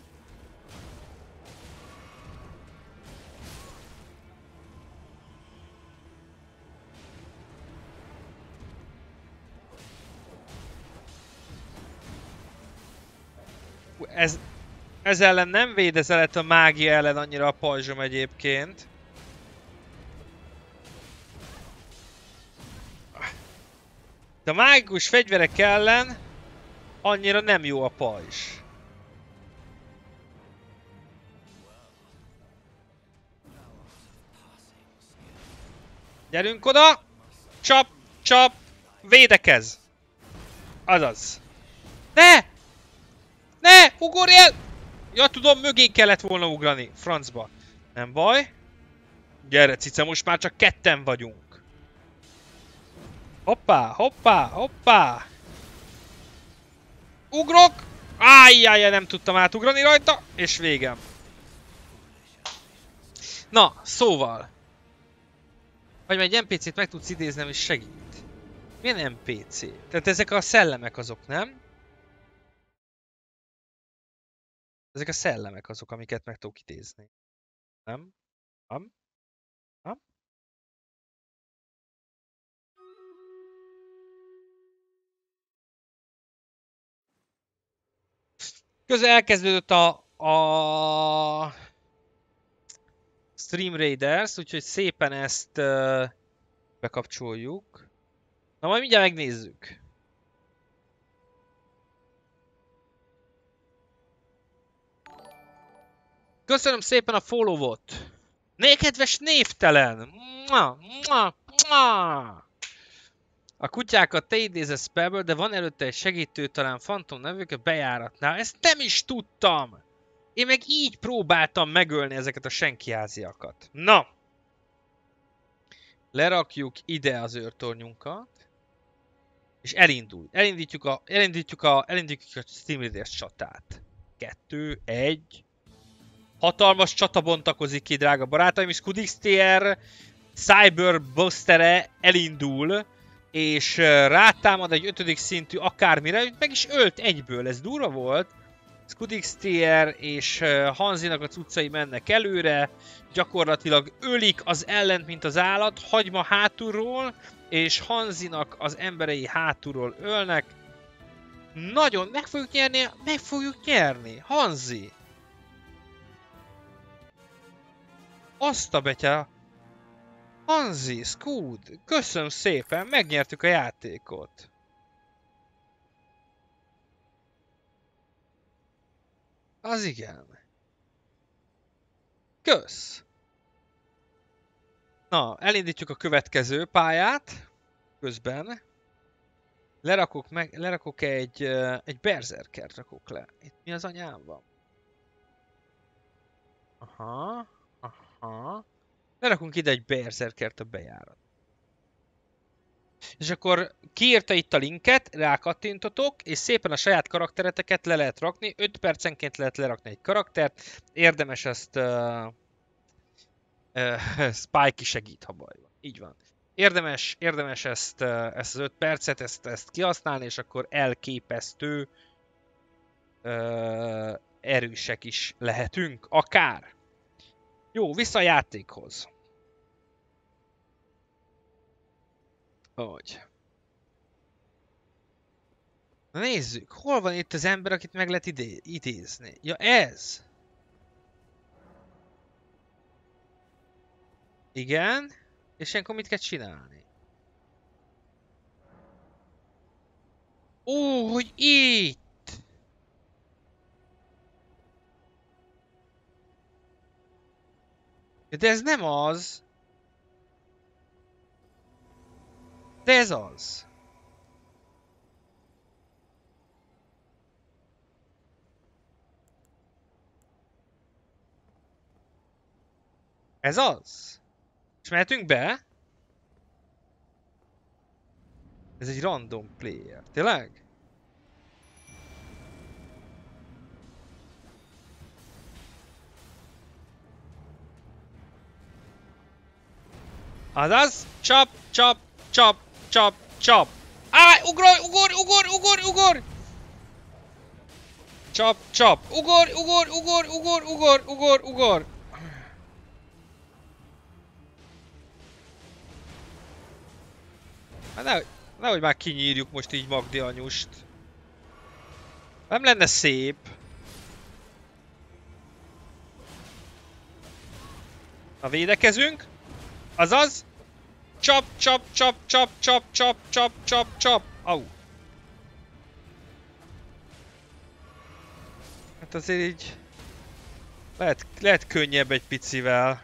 Ez ellen nem védezelet a mágia ellen annyira a pajzsom egyébként. De a mágikus fegyverek ellen annyira nem jó a pajzs. Gyerünk oda! Csap! Csap! Védekez! Azaz. Ne! Ne! Ugorj el! Ja, tudom, mögé kellett volna ugrani. Francba. Nem baj. Gyere, cica, most már csak ketten vagyunk. Hoppá, hoppá, hoppá! Ugrok! Ájjájjá, nem tudtam átugrani rajta, és végem. Na, szóval. Vagy egy NPC-t meg tudsz idéznem, és segít. Milyen NPC? Tehát ezek a szellemek azok, nem? Ezek a szellemek azok, amiket meg tudok idézni. Nem? Nem? Nem? Közben elkezdődött a Stream Raiders, úgyhogy szépen ezt bekapcsoljuk. Na majd mindjárt megnézzük. Köszönöm szépen a follow-ot! Kedves névtelen! Mua, mua, mua. A kutyákat te idézesz spellből, de van előtte egy segítő, talán Phantom nevük a bejáratnál. Ezt nem is tudtam! Én meg így próbáltam megölni ezeket a senkiháziakat. Na! Lerakjuk ide az őrtornyunkat. És elindul. Elindítjuk a Steam Raiders csatát. 2, 1. Hatalmas csata bontakozik ki, drága barátaim, és Kudixtier Cyber Bustere elindul, és rátámad egy 5. szintű akármire, meg is ölt egyből, ez durva volt. Skudixtier és Hanzinak a cuccai mennek előre, gyakorlatilag ölik az ellent, mint az állat, hagyma hátulról, és Hanzinak az emberei hátulról ölnek. Nagyon, meg fogjuk nyerni, Hanzi! Azt a betya! Hanzi, Scud, köszönöm szépen, megnyertük a játékot. Az igen. Kösz! Na, elindítjuk a következő pályát. Közben. Lerakok egy berserkert rakok le. Itt mi az anyám van? Aha, aha. Lerakunk ide egy berserkert a bejárat. És akkor kiírta itt a linket, rákattintotok, és szépen a saját karaktereteket le lehet rakni. 5 percenként lehet lerakni egy karaktert. Érdemes ezt... Spike segít, ha baj van. Így van. Érdemes ezt az 5 percet, ezt kihasználni, és akkor elképesztő erősek is lehetünk, akár. Jó, vissza a játékhoz. Hogy. Na nézzük, hol van itt az ember, akit meg lehet idézni? Ja, ez! Igen. És ilyenkor mit kell csinálni? Ó, hogy itt! De ez nem az. De ez az. Ez az. És mehetünk be? Ez egy random player. Tényleg? Azaz? Csap, csap, csap, csap, csap. Áj, ugor, ugor, ugor, ugor, ugor! Csap, csap. Ugor, ugor, ugor, ugor, ugor, ugor, ugor. Hát nehogy már kinyírjuk most így Magdi anyust. Nem lenne szép. Na védekezünk. Azaz. Csap, csap, csap, csap, csap, csap, csap, csap, csap. Au. Hát azért így... Lehet könnyebb egy picivel.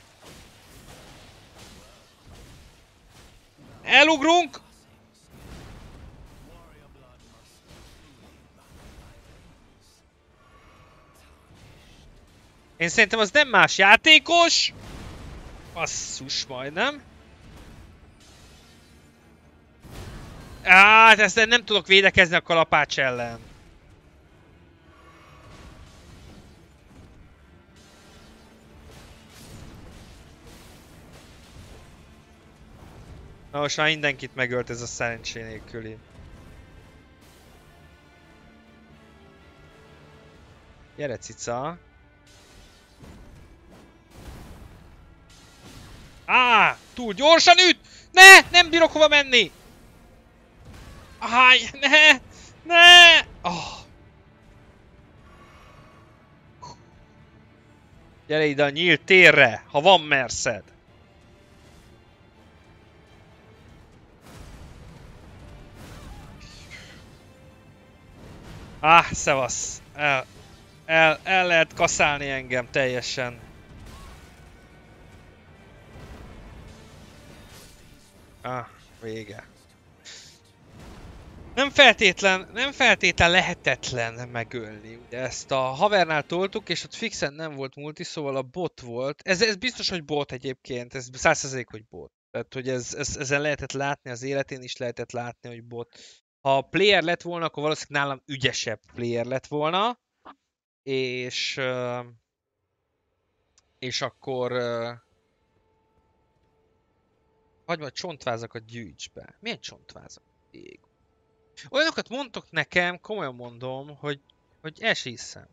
Elugrunk! Én szerintem az nem más játékos! Basszus, majdnem. Hát ezt nem tudok védekezni a kalapács ellen. Na most már mindenkit megölt ez a szerencsé nélküli. Gyere cica. Á, túl gyorsan üt! Ne! Nem bírok hova menni! Áj, ne! Ne! Oh. Gyere ide a nyílt térre, ha van merszed. Szevasz. El lehet kaszálni engem teljesen. Vége. Nem feltétlen lehetetlen megölni. Ugye ezt a havernál toltuk, és ott fixen nem volt multi, szóval a bot volt. Ez biztos, hogy bot egyébként, ez 100% hogy bot. Tehát, hogy ezen lehetett látni, az életén is lehetett látni, hogy bot. Ha player lett volna, akkor valószínűleg nálam ügyesebb player lett volna. És akkor... Hagyj majd csontvázakat gyűjts be. Milyen csontvázak? Ég. Olyanokat mondtok nekem, komolyan mondom, hogy el se hiszem.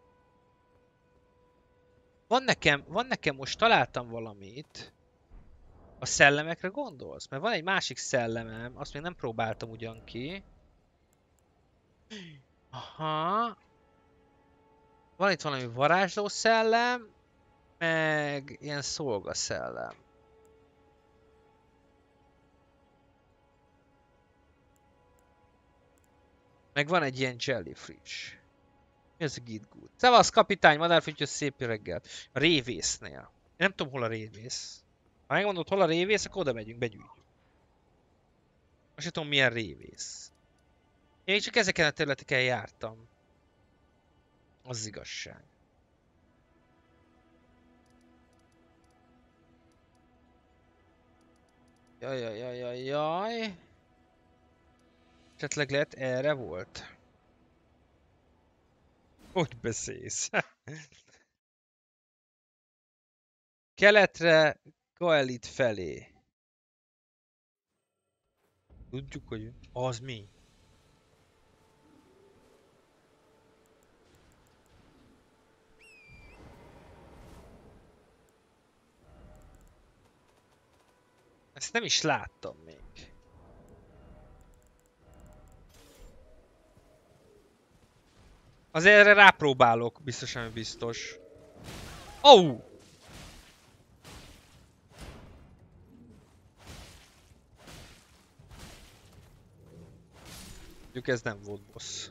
Van nekem most találtam valamit. A szellemekre gondolsz? Mert van egy másik szellemem, azt még nem próbáltam ugyan ki. Aha. Van itt valami varázsló szellem, meg ilyen szolgaszellem. Meg van egy ilyen jellyfish. Mi az a Git Good? Szevasz kapitány, madárfütyös, szép jó reggelt. A révésznél. Én nem tudom hol a révész. Ha megmondod hol a révész, akkor oda megyünk, begyűjtjük. Most sem tudom milyen révész. Én csak ezeken a területeken jártam. Az igazság. Jaj. Esetleg lehet erre volt? Hogy beszélsz? Keletre, Kaelit felé. Tudjuk, hogy az mi? Ezt nem is láttam még. Azért erre rápróbálok, biztos, ami biztos. Oh! Mondjuk ez nem volt boss.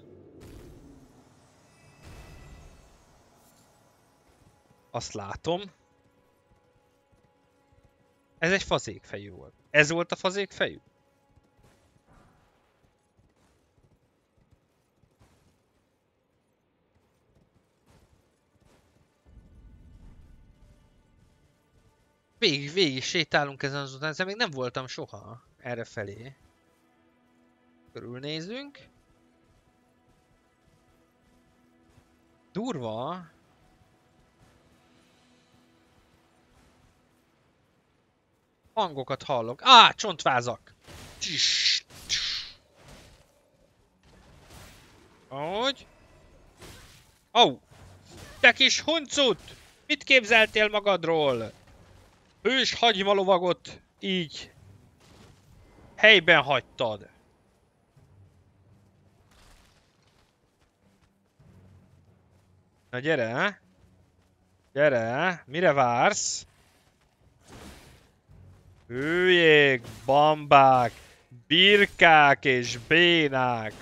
Azt látom. Ez egy fazékfejű volt. Ez volt a fazékfejű? Végig sétálunk ezen az után, ezzel még nem voltam soha errefelé. Körülnézünk. Durva. Hangokat hallok. Csontvázak! Ahogy? Te kis huncut! Mit képzeltél magadról? Hős hagymalovagot így helyben hagytad. Na gyere! Gyere! Mire vársz? Hülyék, bambák, birkák és bénák!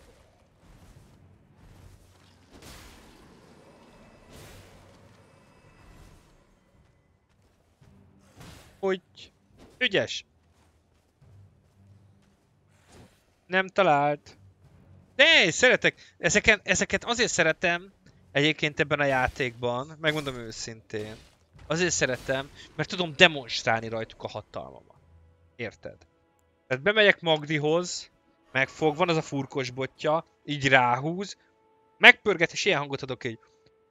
Hogy ügyes. Nem talált. De szeretek. Ezeket azért szeretem egyébként ebben a játékban, megmondom őszintén. Azért szeretem, mert tudom demonstrálni rajtuk a hatalmamat. Érted? Tehát bemegyek Magdihoz, megfog, van az a furkos botja, így ráhúz, megpörget és ilyen hangot adok így.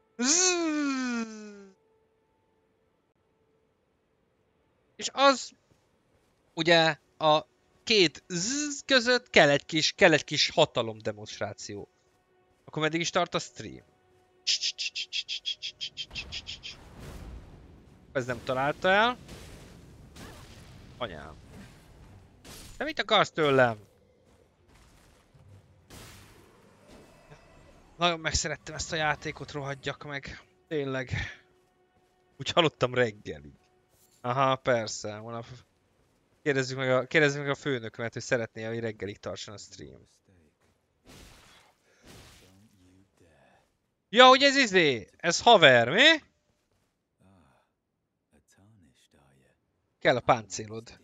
És az, ugye a két zzz között kell egy kis hatalom demonstráció. Akkor meddig is tart a stream? Ez nem találta el. Anyám. De mit akarsz tőlem? Nagyon megszerettem ezt a játékot, rohadjak meg. Tényleg. Úgy hallottam reggelig. Aha, persze. Kérdezzük meg a főnökömet, hogy szeretné, hogy reggelig tartson a stream. Ja, hogy ez ez haver, mi? Kell a páncélod.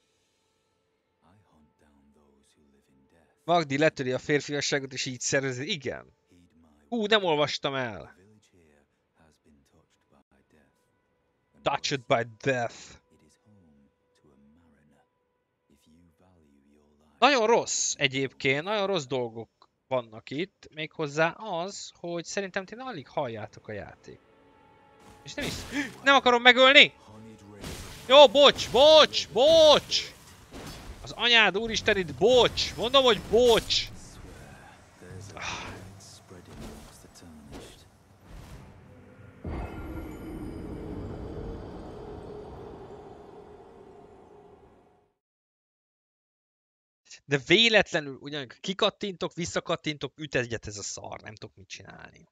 Magdi letöri a férfiasságot és így szervezi. Igen. Nem olvastam el. Touched by death. Nagyon rossz egyébként, nagyon rossz dolgok vannak itt. Méghozzá az, hogy szerintem ti alig halljátok a játék. És nem is... Nem akarom megölni! Jó, bocs! Az anyád úristen itt, bocs! Mondom, hogy bocs! De véletlenül, ugyanik kikattintok, visszakattintok, üt egyet ez a szar, nem tudok mit csinálni.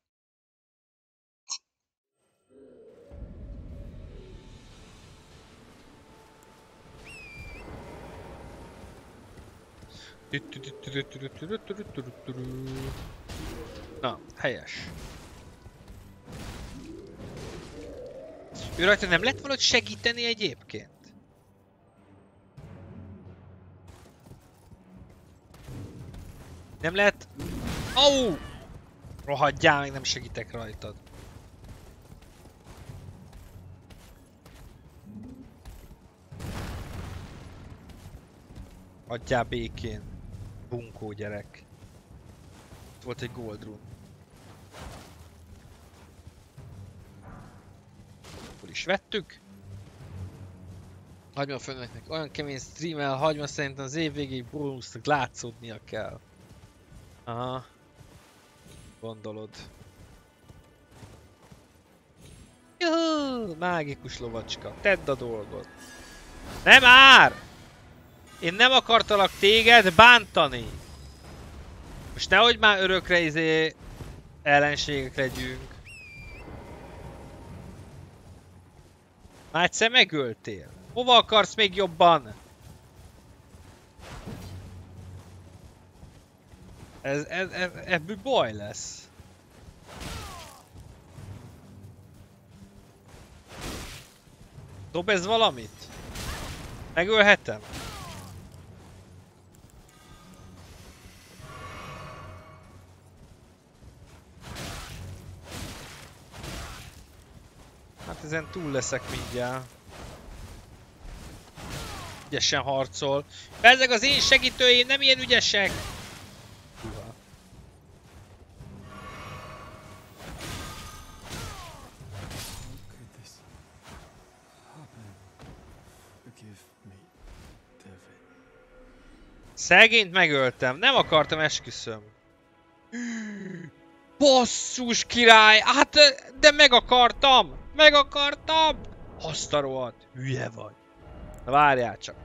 Na, helyes. Ő rajta nem lett valahogy segíteni egyébként? Nem lehet... Rohadjál, még nem segítek rajtad. Adjál békén. Bunkó gyerek. Itt volt egy gold rune. Hol is vettük. Hagyma a főnöknek olyan kemény streamel, hagyma szerintem az év végéig bónusznak látszódnia kell. Aha. Gondolod. Juhú, mágikus lovacska, tedd a dolgot. Nem már! Én nem akartalak téged bántani. Most nehogy már örökre ellenségek legyünk. Már egyszer megöltél. Hova akarsz még jobban? Ebből baj lesz. Dob ez valamit? Megölhetem? Hát ezen túl leszek mindjárt. Ügyesen harcol. Ezek az én segítőim nem ilyen ügyesek! Húha. Szegényt megöltem, nem akartam, esküszöm. Basszus király! Hát, de meg akartam! Meg akartam! Azt a rohadt, hülye vagy. Na várjál csak.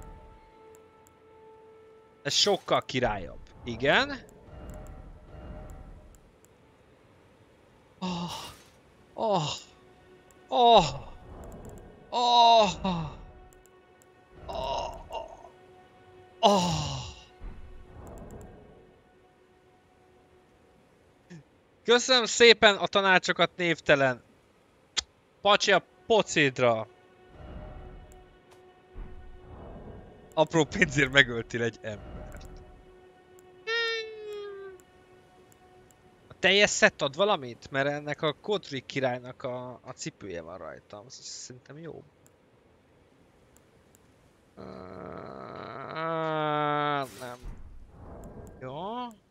Ez sokkal királyabb. Igen. Oh. Oh. Oh. Oh. Oh. Oh. Köszönöm szépen a tanácsokat, névtelen. Pacsi a pocidra. Apró pénzért megöltél egy embert. A teljes szett ad valamit? Mert ennek a Kodrik királynak a cipője van rajtam. Szerintem jó. Nem. Jó.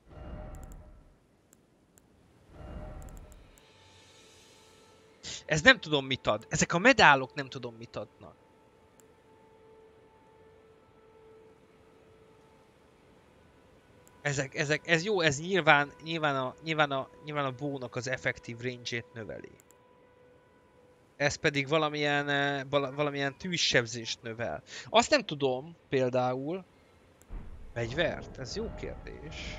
Ez nem tudom mit ad. Ezek a medálok nem tudom mit adnak. Ez jó, ez nyilván a bónak az effektív range-ét növeli. Ez pedig valamilyen tűzsebzést növel. Azt nem tudom, például... Fegyvert? Ez jó kérdés.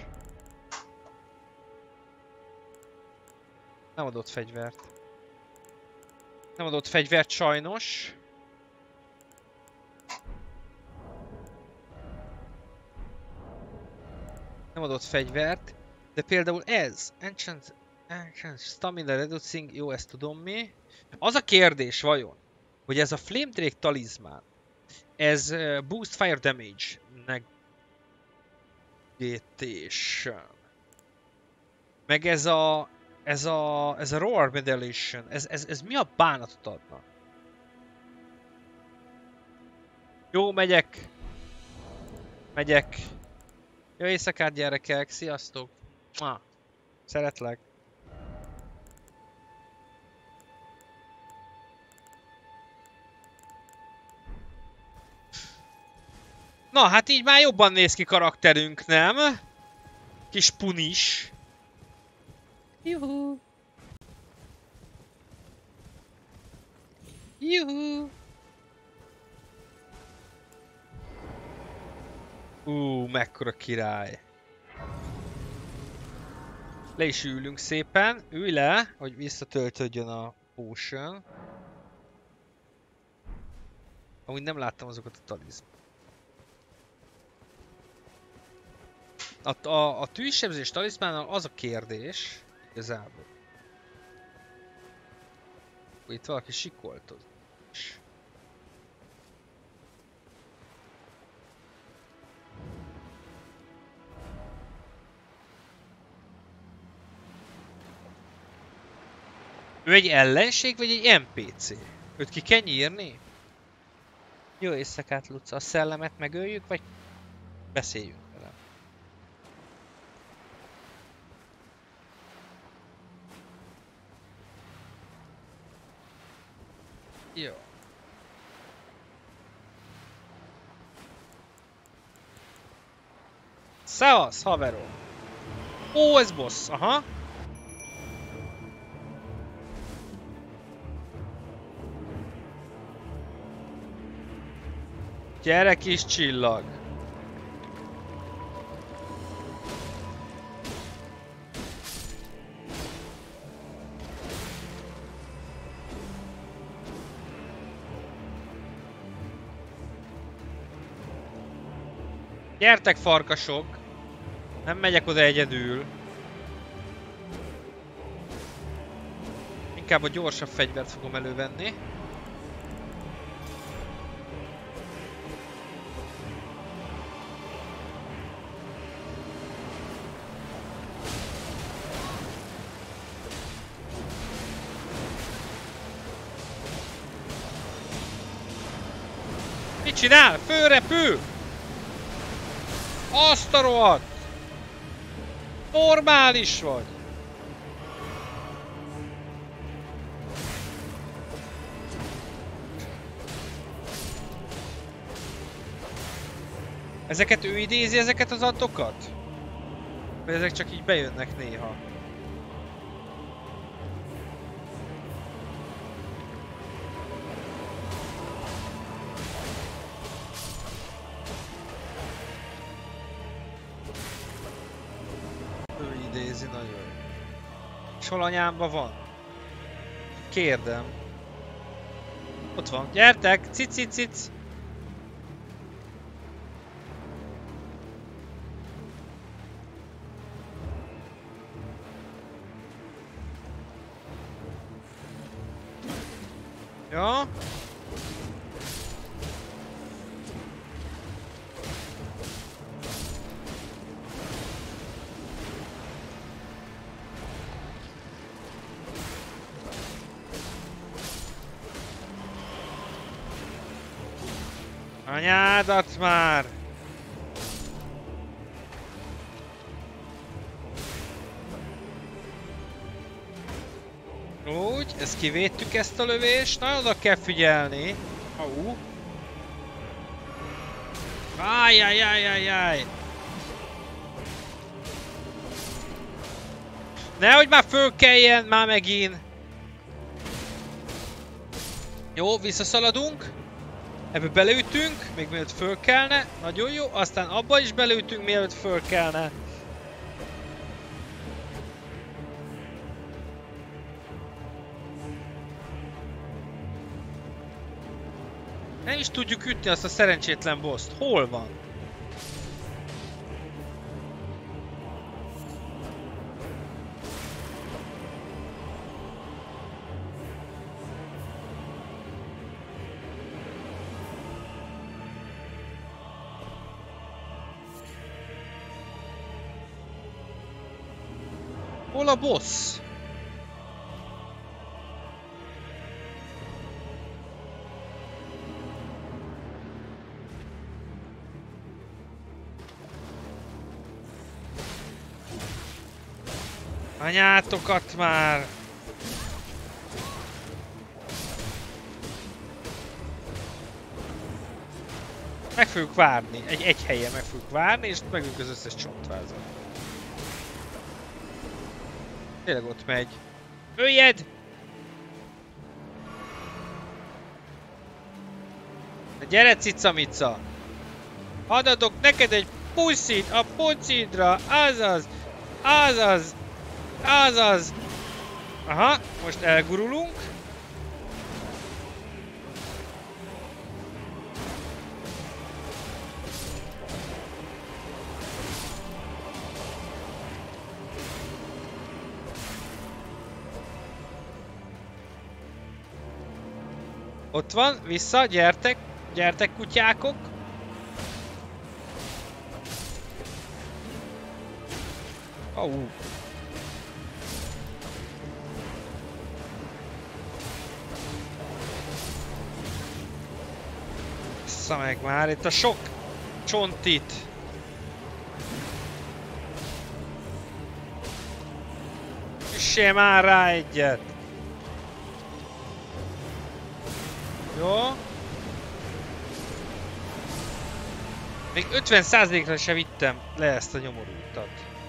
Nem adott fegyvert. Nem adott fegyvert sajnos. Nem adott fegyvert. De például ez. Ancient Stamina Reducing. Jó, ezt tudom mi. Az a kérdés vajon, hogy ez a Flame Drake talizmán, ez Boost Fire Damage Negation. Meg ez a Roar Medallion, ez mi a bánatot adna? Jó, megyek. Jó éjszakát, gyerekek, sziasztok. Szeretlek. Na, hát így már jobban néz ki karakterünk, nem? Kis punis. Juhu. Juhu. Mekkora király. Le is ülünk szépen. Ülj le, hogy visszatöltődjön a potion. Amúgy nem láttam azokat a talizmát. A tűzsebzés talizmánnal az a kérdés, igazából. Itt valaki sikoltod. Ő egy ellenség, vagy egy NPC? Őt ki kell nyírni? Jó éjszakát, Luca. A szellemet megöljük, vagy beszéljünk vele? Jó. Szevasz, haverom! Ó, ez boss, aha! Gyere kis csillag! Gyertek, farkasok! Nem megyek oda egyedül. Inkább a gyorsabb fegyvert fogom elővenni. Mit csinál? Fölrepül! Azt a rohadt! Normális vagy! Ezeket ő idézi, ezeket az addokat? Vagy ezek csak így bejönnek néha? Ő idézi nagyon. És hol anyámban van? Kérdem. Ott van. Gyertek! Cic! Ja. Anyádat már! Úgy, ezt kivédtük ezt a lövést, nagyon oda kell figyelni. Ájjjjjjjjjjjj! Nehogy már fölkeljen már megint! Jó, visszaszaladunk. Ebbe beleütünk, még mielőtt fölkelne. Nagyon jó, aztán abba is beleütünk, mielőtt fölkelne. Nem is tudjuk ütni azt a szerencsétlen bosszt. Hol van? Hol a boss? Anyátokat már! Meg fogjuk várni, egy helyen meg fogjuk várni, és megünk az összes csontvázat. Tényleg ott megy. Öljed! Gyere, cicamica! Hadd adok neked egy puszit a pucidra! Azaz! Azaz! Azaz! Aha, most elgurulunk. Ott van, vissza, gyertek! Gyertek, kutyákok! Vissza meg már itt a sok csontit! Üssél már rá egyet! Jó? Még 50%-ra se vittem le ezt a nyomorultat.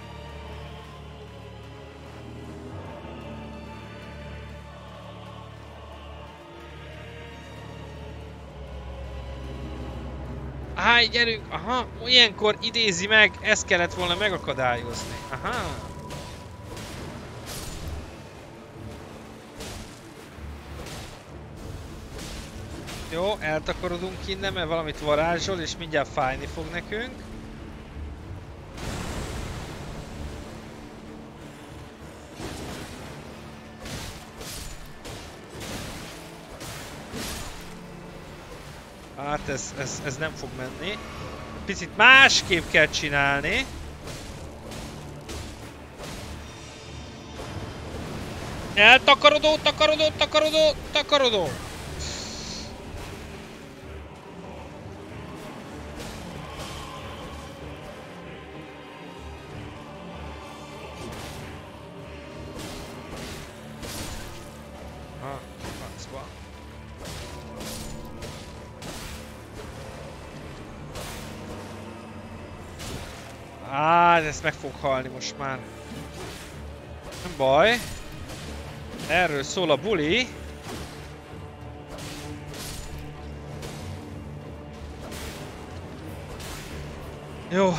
Háj, gyerünk! Aha, ilyenkor idézi meg, ezt kellett volna megakadályozni. Aha. Jó, eltakarodunk innen, mert valamit varázsol, és mindjárt fájni fog nekünk. Hát ez nem fog menni. Picit másképp kell csinálni. Eltakarodó, takarodó, takarodó, takarodó! Ez meg fog halni most már. Nem baj. Erről szól a buli. Jó.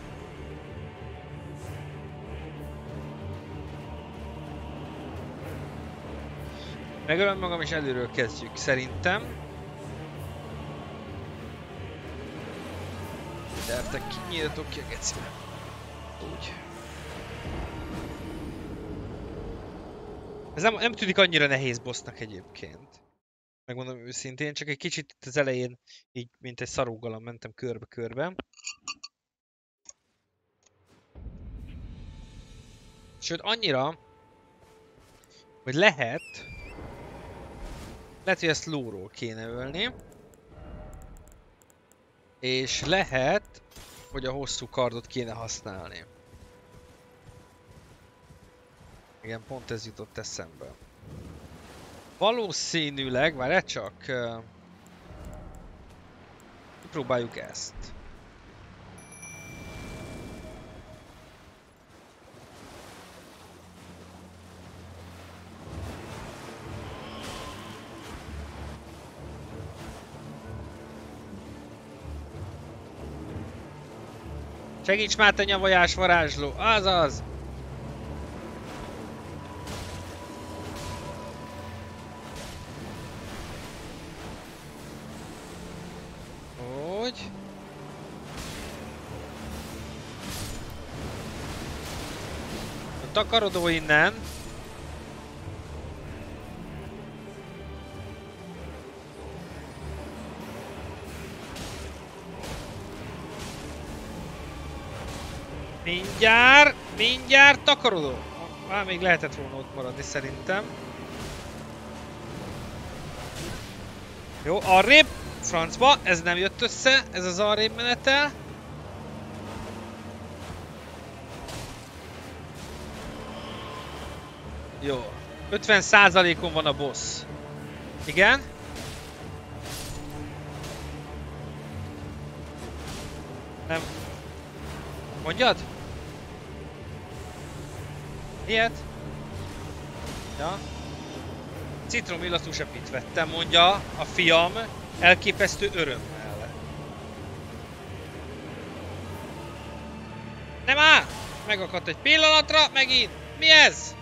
Megölöm magam és előről kezdjük, szerintem. Gyertek ki, nyíljatok ki a gecibe. Úgy. Ez nem tűnik annyira nehéz bossnak egyébként. Megmondom őszintén, csak egy kicsit itt az elején így, mint egy szarúgalam mentem körbe-körbe. Sőt, annyira, hogy lehet, hogy ezt lóról kéne ölni. És lehet, hogy a hosszú kardot kéne használni. Igen, pont ez jutott eszembe. Valószínűleg, várjál csak... próbáljuk ezt. Segíts már, te nyavajás varázsló! Azaz! Hogy? A takarodó innen. Mindjárt takarodó! Már még lehetett volna ott maradni szerintem. Jó, arrébb! Francba, ez nem jött össze, ez az arrébb menetel. Jó. 50%-on van a boss. Igen? Nem. Mondjad? Ilyet? Ja. Citromillatúsapit vettem, mondja a fiam, elképesztő örömmel. Nem áll! Megakadt egy pillanatra, megint! Mi ez?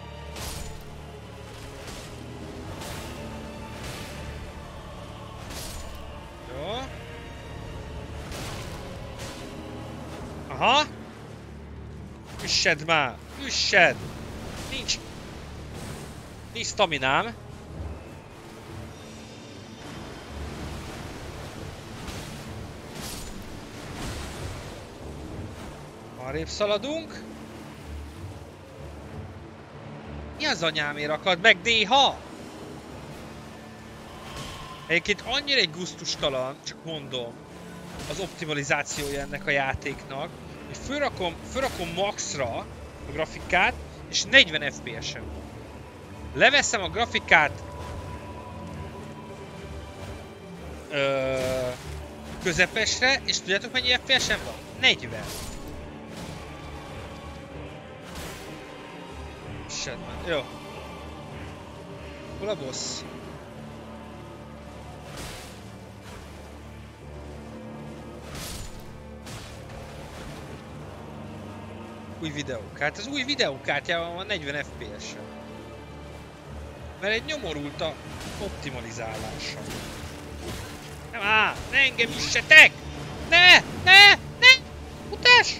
Jó. Aha! Üssed már! Üssed! Nincs staminám. Arrébb szaladunk. Mi az anyámért akad meg néha? Egyébként annyira egy gusztustalan, csak mondom, az optimalizációja ennek a játéknak, hogy fölrakom maxra a grafikát, és 40 FPS-en van. Leveszem a grafikát közepesre, és tudjátok mennyi FPS-en van? 40. Shedman. Jó. Hol a boss? Új videókártya. Az új videókártyában van 40 FPS-en. Mert egy nyomorult a optimalizálása. Nem áll! Ne engem üssetek! Ne! Ne! Ne! Utas!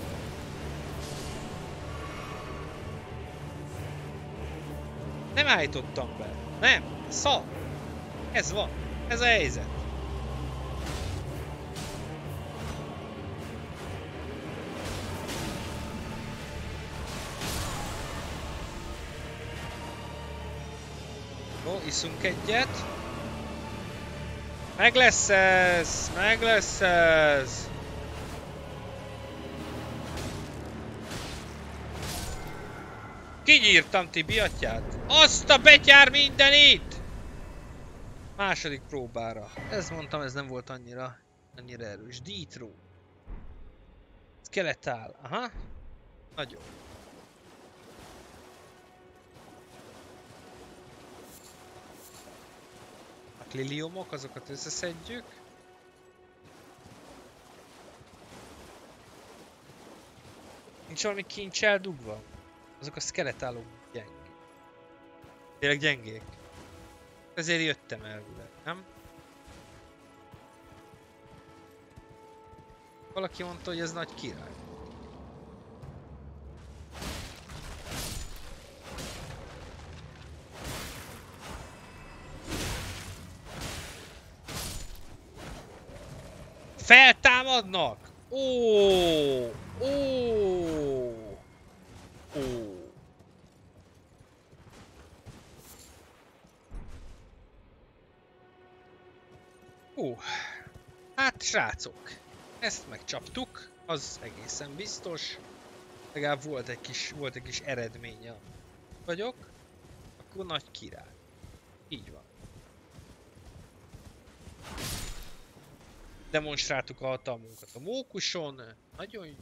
Nem állítottam be. Nem. Szar. Ez van. Ez a helyzet. iszunk egyet. Meg lesz ez! Meg lesz ez! Kinyírtam Tibi atyát! Azt a betyár mindenit! Második próbára. Ezt mondtam, ez nem volt annyira erős. Ditro. Skeletál. Aha. Nagyon. A liliomok, azokat összeszedjük. Nincs valami kincsel dugva? Azok a skeletálók gyengék. Tényleg gyengék. Ezért jöttem elvileg, nem? Valaki mondta, hogy ez nagy király. Feltámadnak! Ó! Ó! Ó! Hát srácok, ezt megcsaptuk, az egészen biztos. Legalább volt egy kis eredménye. Vagyok, akkor nagy király. Így van. Demonstráltuk a hatalmunkat a mókuson. Nagyon jó.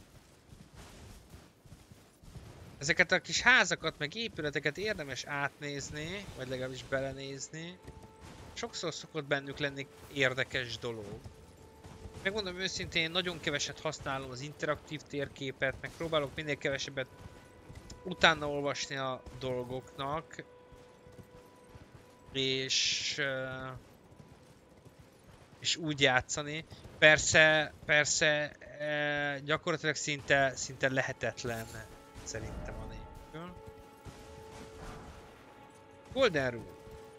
Ezeket a kis házakat, meg épületeket érdemes átnézni, vagy legalábbis belenézni. Sokszor szokott bennük lenni érdekes dolog. Megmondom őszintén, én nagyon keveset használom az interaktív térképet, meg próbálok minél kevesebbet utána olvasni a dolgoknak. És úgy játszani. Persze gyakorlatilag szinte lehetetlen szerintem a nélkül. Golden Rule.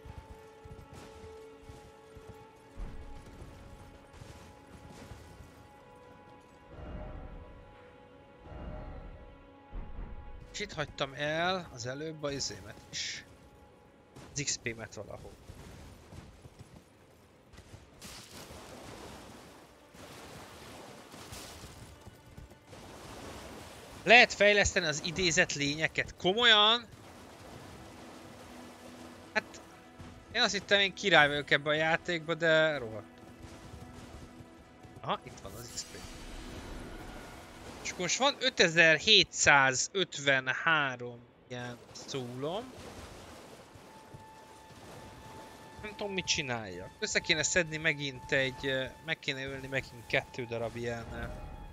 És itt hagytam el az előbb a izémet is. Az XP-met valahol. Lehet fejleszteni az idézett lényeket? Komolyan? Hát... Én azt hittem, én király vagyok ebben a játékban, de rohadt. Aha, itt van az XP. És most van 5753 ilyen szólom. Nem tudom, mit csináljak. Össze kéne szedni megint meg kéne ölni megint 2 darab ilyen...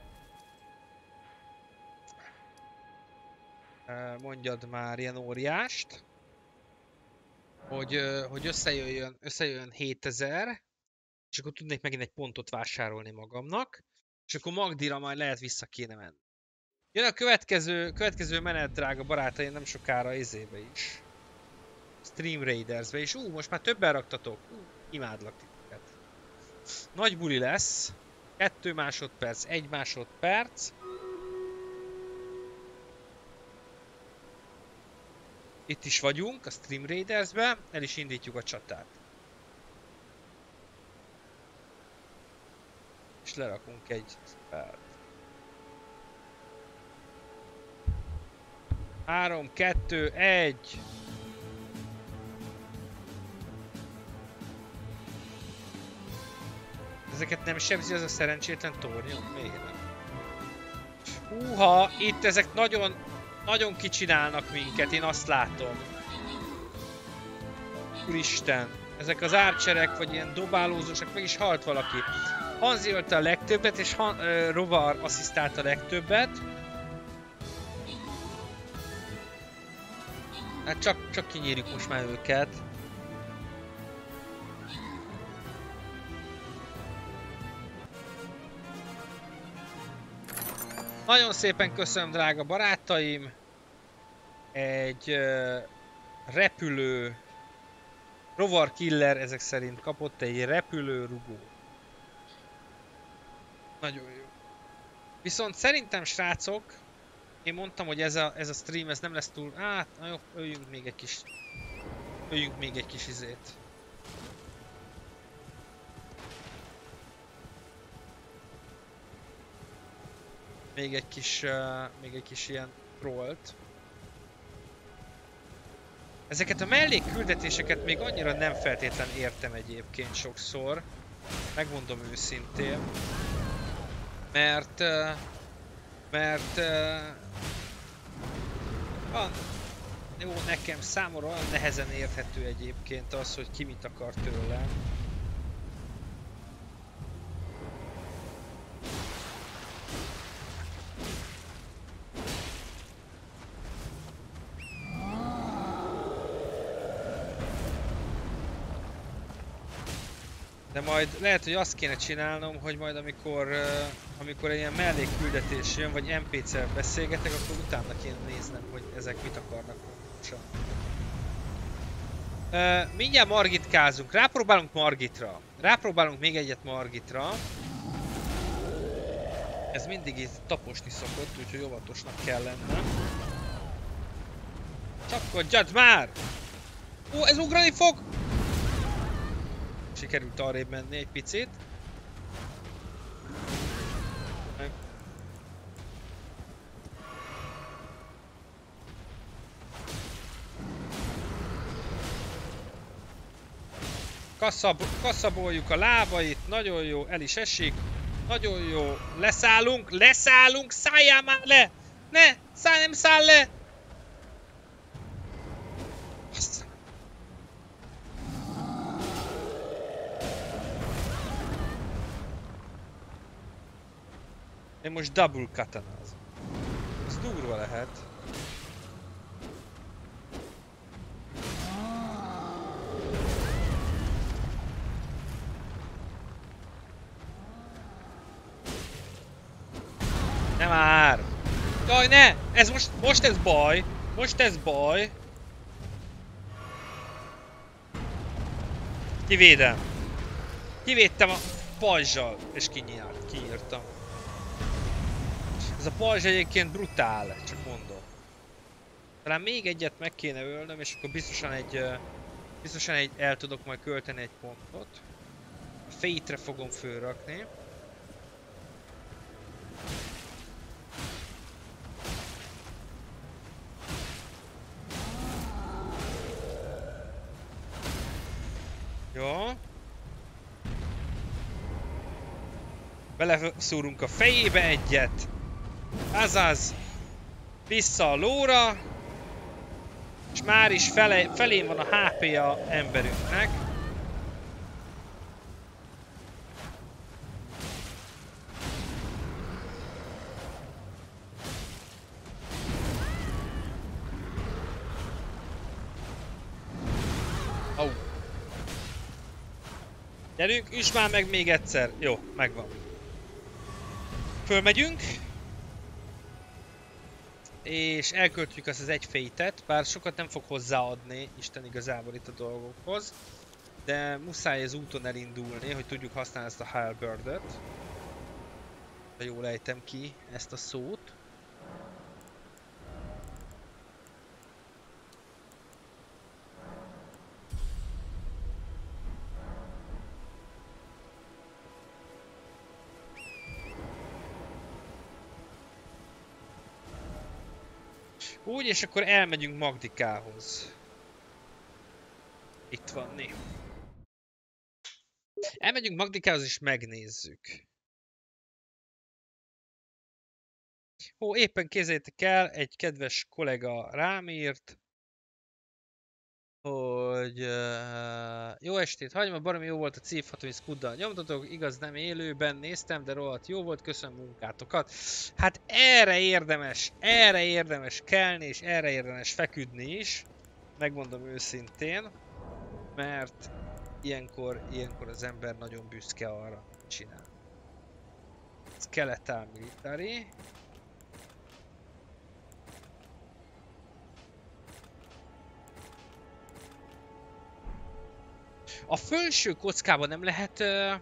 mondjad már ilyen óriást. Hogy összejöjjön 7000. És akkor tudnék megint egy pontot vásárolni magamnak. És akkor Magdira majd lehet vissza kéne menni. Jön a következő menet, drága barátaim, nem sokára izébe is. Stream Raidersbe is. Most már többen raktatok. Imádlak titeket. Nagy buli lesz. 2 másodperc, 1 másodperc. Itt is vagyunk, a Stream Raidersbe. El is indítjuk a csatát. És lerakunk egy spellt. 3, 2, 1. Ezeket nem sebzi az a szerencsétlen tornyok? Miért nem? Húha, itt ezek nagyon kicsinálnak minket, én azt látom. Úristen, ezek az árcserek, vagy ilyen dobálózósak, meg is halt valaki. Hanzi ölte a legtöbbet, és Rovar asszisztálta a legtöbbet. Hát csak kinyírjuk most már őket. Nagyon szépen köszönöm, drága barátaim! Egy repülő Rovar Killer ezek szerint kapott egy repülő rugó. Nagyon jó. Viszont szerintem, srácok, én mondtam, hogy ez a stream ez nem lesz túl... Hát, na jó, öljünk még egy kis Öljünk még egy kis izét. Még egy kis ilyen trollt. Ezeket a mellékküldetéseket még annyira nem feltétlen értem egyébként sokszor. Megmondom őszintén. Mert jó, nekem számomra olyan nehezen érthető egyébként az, hogy ki mit akar tőlem. De majd lehet, hogy azt kéne csinálnom, hogy majd amikor egy ilyen mellékküldetés jön, vagy NPC-vel beszélgetek, akkor utána kéne néznem, hogy ezek mit akarnak pontosan. Mindjárt margitkázunk. Rápróbálunk Margitra. Rápróbálunk még egyet Margitra. Ez mindig itt taposni szokott, úgyhogy óvatosnak kell lennem. Csapkodjad már! Ó, ez ugrani fog! Sikerült arrébb menni egy picit. Kaszaboljuk a lábait, nagyon jó, el is esik. Nagyon jó, leszállunk, szálljál már le! Ne, nem száll le! Bassza. Én most double katanázom. Ez durva lehet. Ne már! Jaj, ne! Ez most ez baj! Most ez baj! Kivédem! Kivédtem a pajzsal, és kinyírtam. Ez a pajzs egyébként brutál, csak mondom. Talán még egyet meg kéne ölnöm, és akkor biztosan el tudok majd költeni egy pontot. A Fate-re fogom fölrakni. Jó. Beleszúrunk a fejébe egyet. Azaz. Vissza a lóra. És már is felén van a HP-ja emberünknek. Au. Gyerünk, üss már meg még egyszer. Jó, megvan. Fölmegyünk. És elköltjük azt az egy Fate-et, bár sokat nem fog hozzáadni Isten igazából itt a dolgokhoz. De muszáj az úton elindulni, hogy tudjuk használni ezt a Halberd-öt. Ha jól ejtem ki ezt a szót. Úgy, és akkor elmegyünk Magdikához. Itt van, né. Elmegyünk Magdikához és megnézzük. Ó, éppen képzeljétek el, egy kedves kollega rám írt, hogy jó estét, hagyma, baromi jó volt a Thief 6 Scuddal nyomtatok, igaz nem élőben néztem, de rohadt jó volt, köszönöm munkátokat. Hát erre érdemes kelni, és erre érdemes feküdni is, megmondom őszintén, mert ilyenkor az ember nagyon büszke arra, amit csinál. Skeletal Military. A felső kockában nem lehet...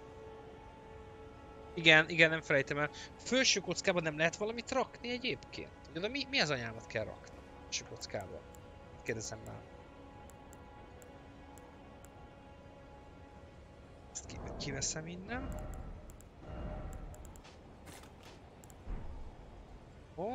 Igen, nem felejtem el. A felső kockában nem lehet valamit rakni egyébként? De mi az anyámat kell rakni a felső kockában? Kérdezem már. kiveszem innen. Ó.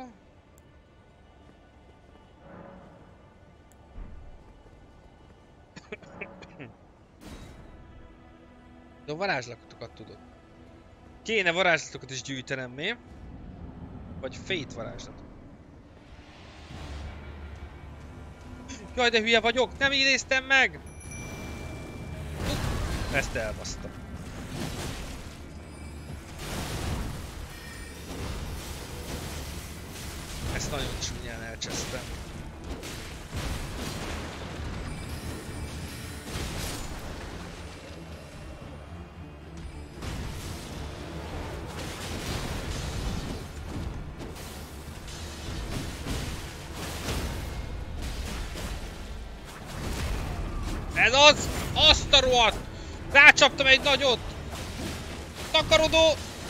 De a varázslatokat tudod. Kéne varázslatokat is gyűjtenem, mi? Vagy fate varázslatot. Jaj, de hülye vagyok! Nem így néztem meg! Ezt elbasztam. Ezt nagyon csúnyán elcsesztem. Ez az! Azt a rohadt! Rácsaptam egy nagyot! Takarodó!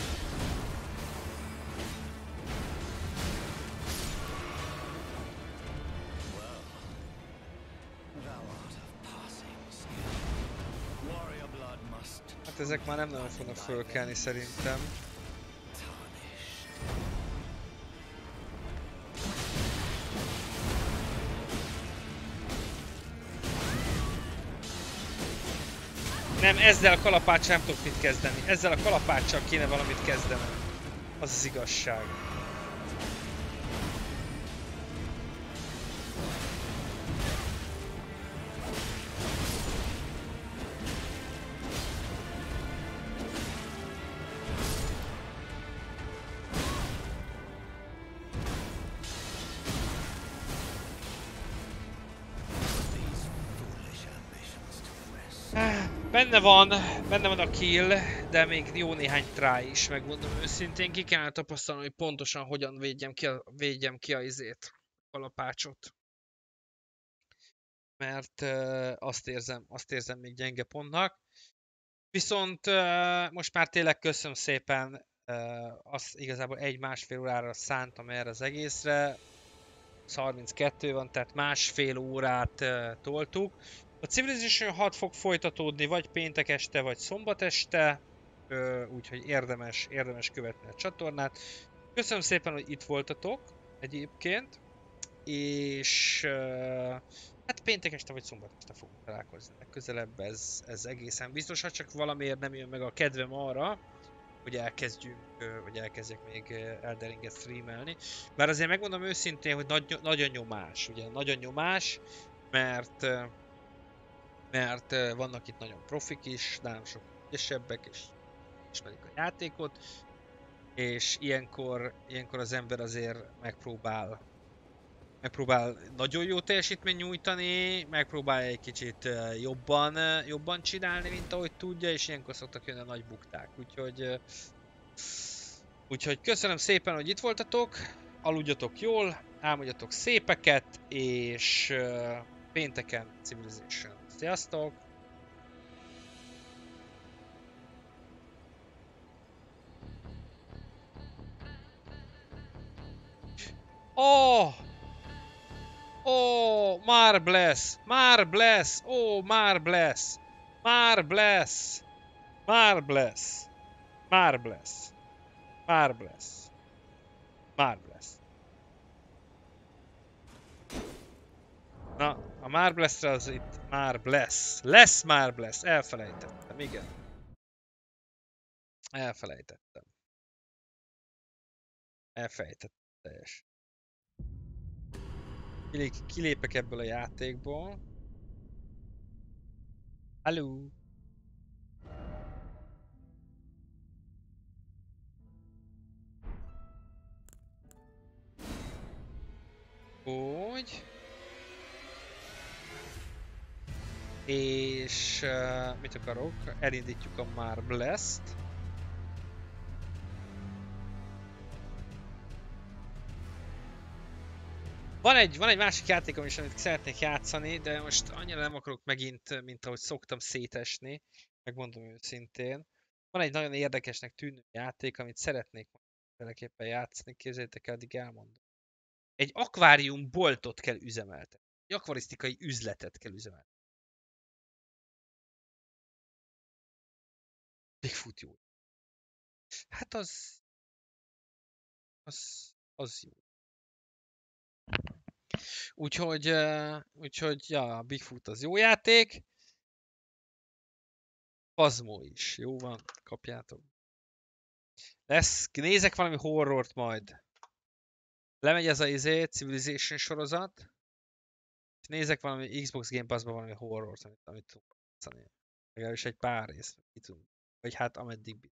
Hát ezek már nem nagyon fognak fölkelni szerintem. Nem, ezzel a kalapáccsal nem tudok mit kezdeni. Ezzel a kalapáccsal kéne valamit kezdenem. Az az igazság. Benne van a kill, de még jó néhány try is, megmondom őszintén. Ki kellene tapasztalni, hogy pontosan hogyan védjem ki a izét, a kalapácsot. Mert azt érzem még gyenge pontnak. Viszont most már tényleg köszönöm szépen, azt igazából 1-1,5 órára szántam erre az egészre. 32 van, tehát 1,5 órát toltuk. A Civilization 6 fog folytatódni vagy péntek este, vagy szombat este, úgyhogy érdemes követni a csatornát. Köszönöm szépen, hogy itt voltatok egyébként, és hát péntek este vagy szombat este fogunk találkozni legközelebb, ez egészen biztos, ha csak valamiért nem jön meg a kedvem arra, hogy elkezdjek még Elden Ringet streamelni. Bár azért megmondom őszintén, hogy nagyon nyomás, ugye nagyon nyomás, mert vannak itt nagyon profik is, nálam sok ügyesebbek, és ismerik a játékot, és ilyenkor az ember azért megpróbál nagyon jó teljesítményt nyújtani, megpróbál egy kicsit jobban csinálni, mint ahogy tudja, és ilyenkor szoktak jönni a nagy bukták, úgyhogy köszönöm szépen, hogy itt voltatok, aludjatok jól, álmodjatok szépeket, és pénteken Civilization. Sziasztok! Oh! Oh! Marbless! Marbless! Oh! Marbless! Marbless! Marbless! Marbless! Marbless! Marbless! Na, a Marblessre az itt Marbless. Lesz Marbless! Elfelejtettem, igen. Elfelejtettem teljes. Kilépek ebből a játékból. Hello! Úgy. És mit akarok? Elindítjuk a Marbless-t. Van egy másik játékom is, amit szeretnék játszani, de most annyira nem akarok megint, mint ahogy szoktam szétesni, megmondom őszintén. Van egy nagyon érdekesnek tűnő játék, amit szeretnék mindenképpen játszani, képzeljétek el, addig elmondom. Egy akvárium boltot kell üzemeltetni. Egy akvarisztikai üzletet kell üzemeltetni. Bigfoot jó. Hát az jó. Úgyhogy ja, Bigfoot az jó játék. Phasmo is. Jó van, kapjátok. Nézek valami horrort majd. Lemegy ez a Civilization sorozat. És nézek valami Xbox Game Pass-ban valami horrort, amit tudunk játszani. Legalábbis egy pár rész. Vagy hát ameddig.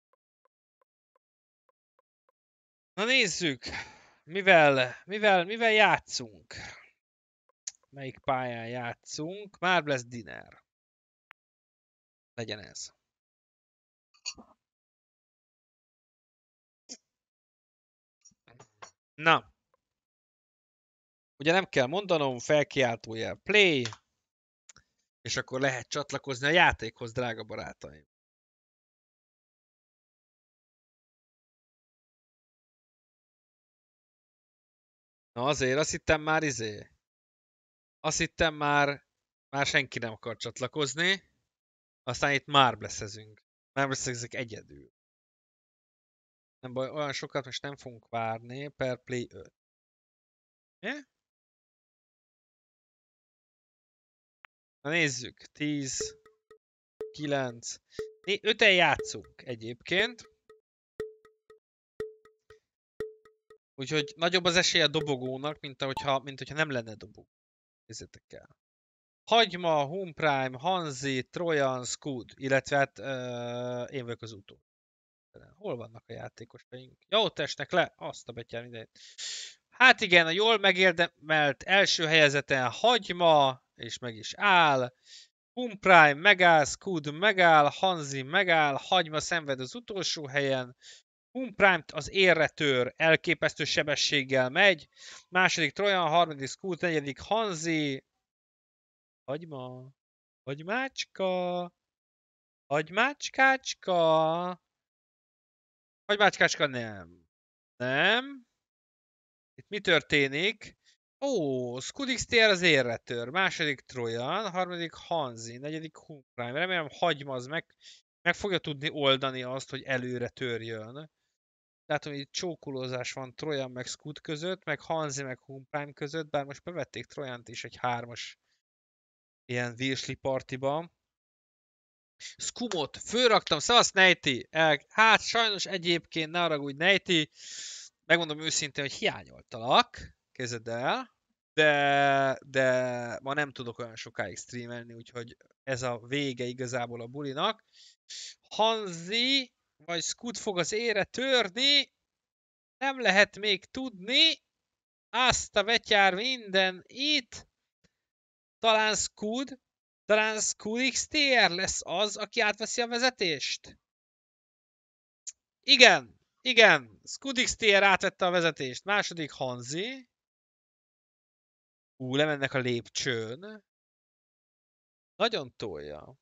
Na nézzük! Mivel játszunk? Melyik pályán játszunk? Marbles Dinner. Legyen ez. Na. Ugye nem kell mondanom, felkiáltójel play, és akkor lehet csatlakozni a játékhoz, drága barátaim. Na azért, azt hittem már senki nem akar csatlakozni, aztán itt Marbleszezünk. Marbleszezünk egyedül. Nem baj, olyan sokat most nem fogunk várni, per play 5. Yeah? Na nézzük, 10, 9, 5-en játszunk egyébként. Úgyhogy nagyobb az esélye a dobogónak, mint hogyha nem lenne dobogó. Nézzétek el. Hagyma, Home Prime, Hanzi, Trojan, Scud, illetve hát én vagyok az utó. Hol vannak a játékosaink? Ja, ott esnek le, azt a betyár mindent. Hát igen, a jól megérdemelt első helyezeten Hagyma, és meg is áll. Home Prime megáll, Scud megáll, Hanzi megáll, Hagyma szenved az utolsó helyen. Home Prime-t az érre tör, elképesztő sebességgel megy. Második Trojan, harmadik Scud, negyedik Hanzi. Hagyma. Hagymácska. Hagymácskácska. Hagymácskácska nem. Nem. Itt mi történik? Ó, Scud XTR az érre tör. Második Trojan, harmadik Hanzi, negyedik Home Prime. Remélem Hagyma az meg fogja tudni oldani azt, hogy előre törjön. Látom, hogy itt csókolózás van Trojan meg Scud között, meg Hanzi meg Home Prime között, bár most bevették Trojant is egy 3-as ilyen Virsli partiba. Skumot fölraktam, szevasz Nejti! Hát sajnos egyébként, ne haragudj Nejti, megmondom őszintén, hogy hiányoltalak, kezded el, de ma nem tudok olyan sokáig streamelni, úgyhogy ez a vége igazából a bulinak. Hanzi vagy Scud fog az ére törni, nem lehet még tudni, azt a betyár minden itt, talán Scud XTR lesz az, aki átveszi a vezetést? Igen, Scud XTR átvette a vezetést. Második Hanzi. Lemennek a lépcsőn. Nagyon tolja.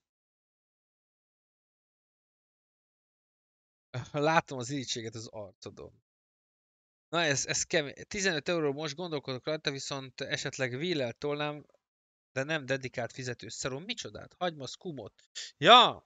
Látom az irítséget az arcodon. Na ez kemény. 15 euró most gondolkodok rajta, viszont esetleg Wheel-el tolnám, de nem dedikált fizetős szarom. Micsodát? Hagyma Skumot. Ja!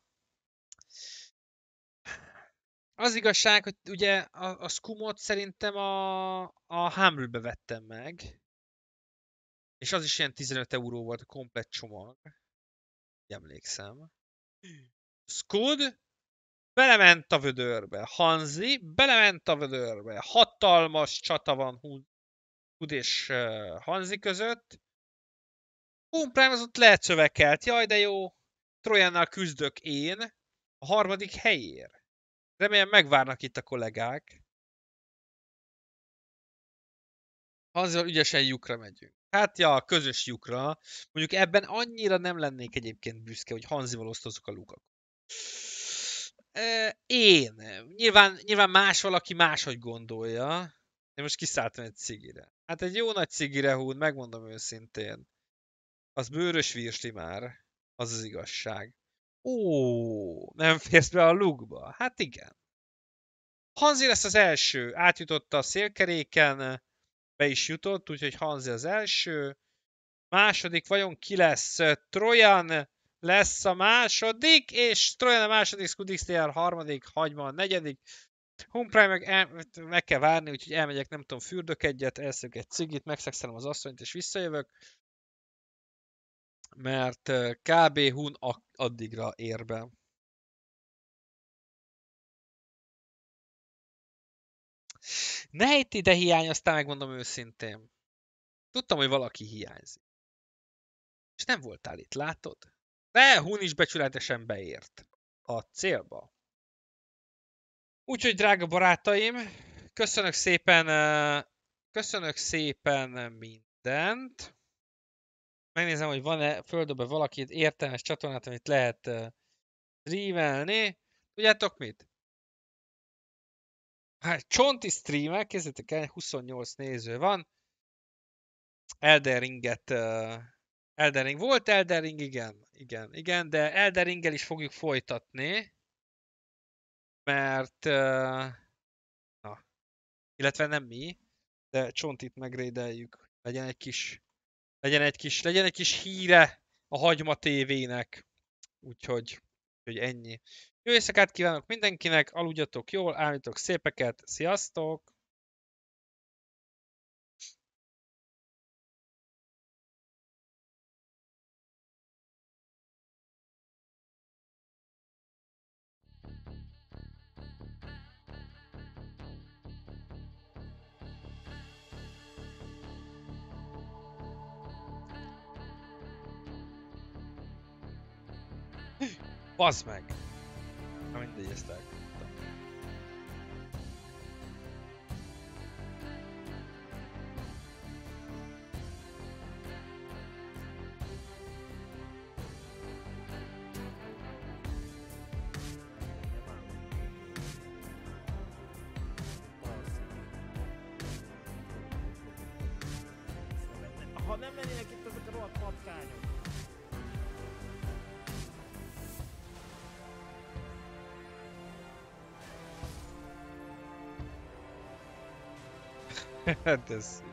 Az igazság, hogy ugye a Skumot szerintem a Humble-be vettem meg. És az is ilyen 15 euró volt a komplett csomag. Emlékszem. Scud belement a vödörbe. Hanzi belement a vödörbe. Hatalmas csata van Scud és Hanzi között. Home Prime az ott lecövekelt. Jaj, de jó. Trojannal küzdök én a harmadik helyért. Remélem megvárnak itt a kollégák. Hanzival ügyesen lyukra megyünk. Hát ja, közös lyukra. Mondjuk ebben annyira nem lennék egyébként büszke, hogy Hanzival osztozzuk a lukakat. Én. Nyilván valaki máshogy gondolja. Én most kiszálltam egy cigire. Hát egy jó nagy cigire húd, megmondom őszintén. Az bőrös virsli már. Az az igazság. Ó, nem férsz be a lukba? Hát igen. Hanzi lesz az első. Átjutott a szélkeréken. Be is jutott, úgyhogy Hanzi az első. Második vajon ki lesz? Trojan lesz a második, és Trojan a második, Scudixter a harmadik, Hagyma a negyedik. Humprime meg kell várni, úgyhogy elmegyek, nem tudom, fürdök egyet, elszök egy cigit, megszexelem az asszonyt, és visszajövök. Mert kb. Hun addigra ér be. Nejti, de hiányoztál, megmondom őszintén. Tudtam, hogy valaki hiányzik. És nem voltál itt, látod? De Hun is becsületesen beért a célba. Úgyhogy, drága barátaim, köszönök szépen mindent. Megnézem, hogy van-e földöbe valaki értelmes csatornát, amit lehet streamelni. Tudjátok mit? Hát csonti streamek, kezdjétek el, 28 néző van. Elden Ringet... Elden Ring volt, Elden Ring, igen, de Elden Ringgel is fogjuk folytatni. Mert... na, illetve nem mi, de Csontit megrédeljük. Legyen egy kis híre a Hagyma TV-nek. Úgyhogy ennyi. Jó éjszakát kívánok mindenkinek, aludjatok jól, álmodjatok szépeket, sziasztok! Bazd meg! Na mindegy, ezt elkaptam. Ha nem lennének itt ezek a rohadt patkányok. Hát ez...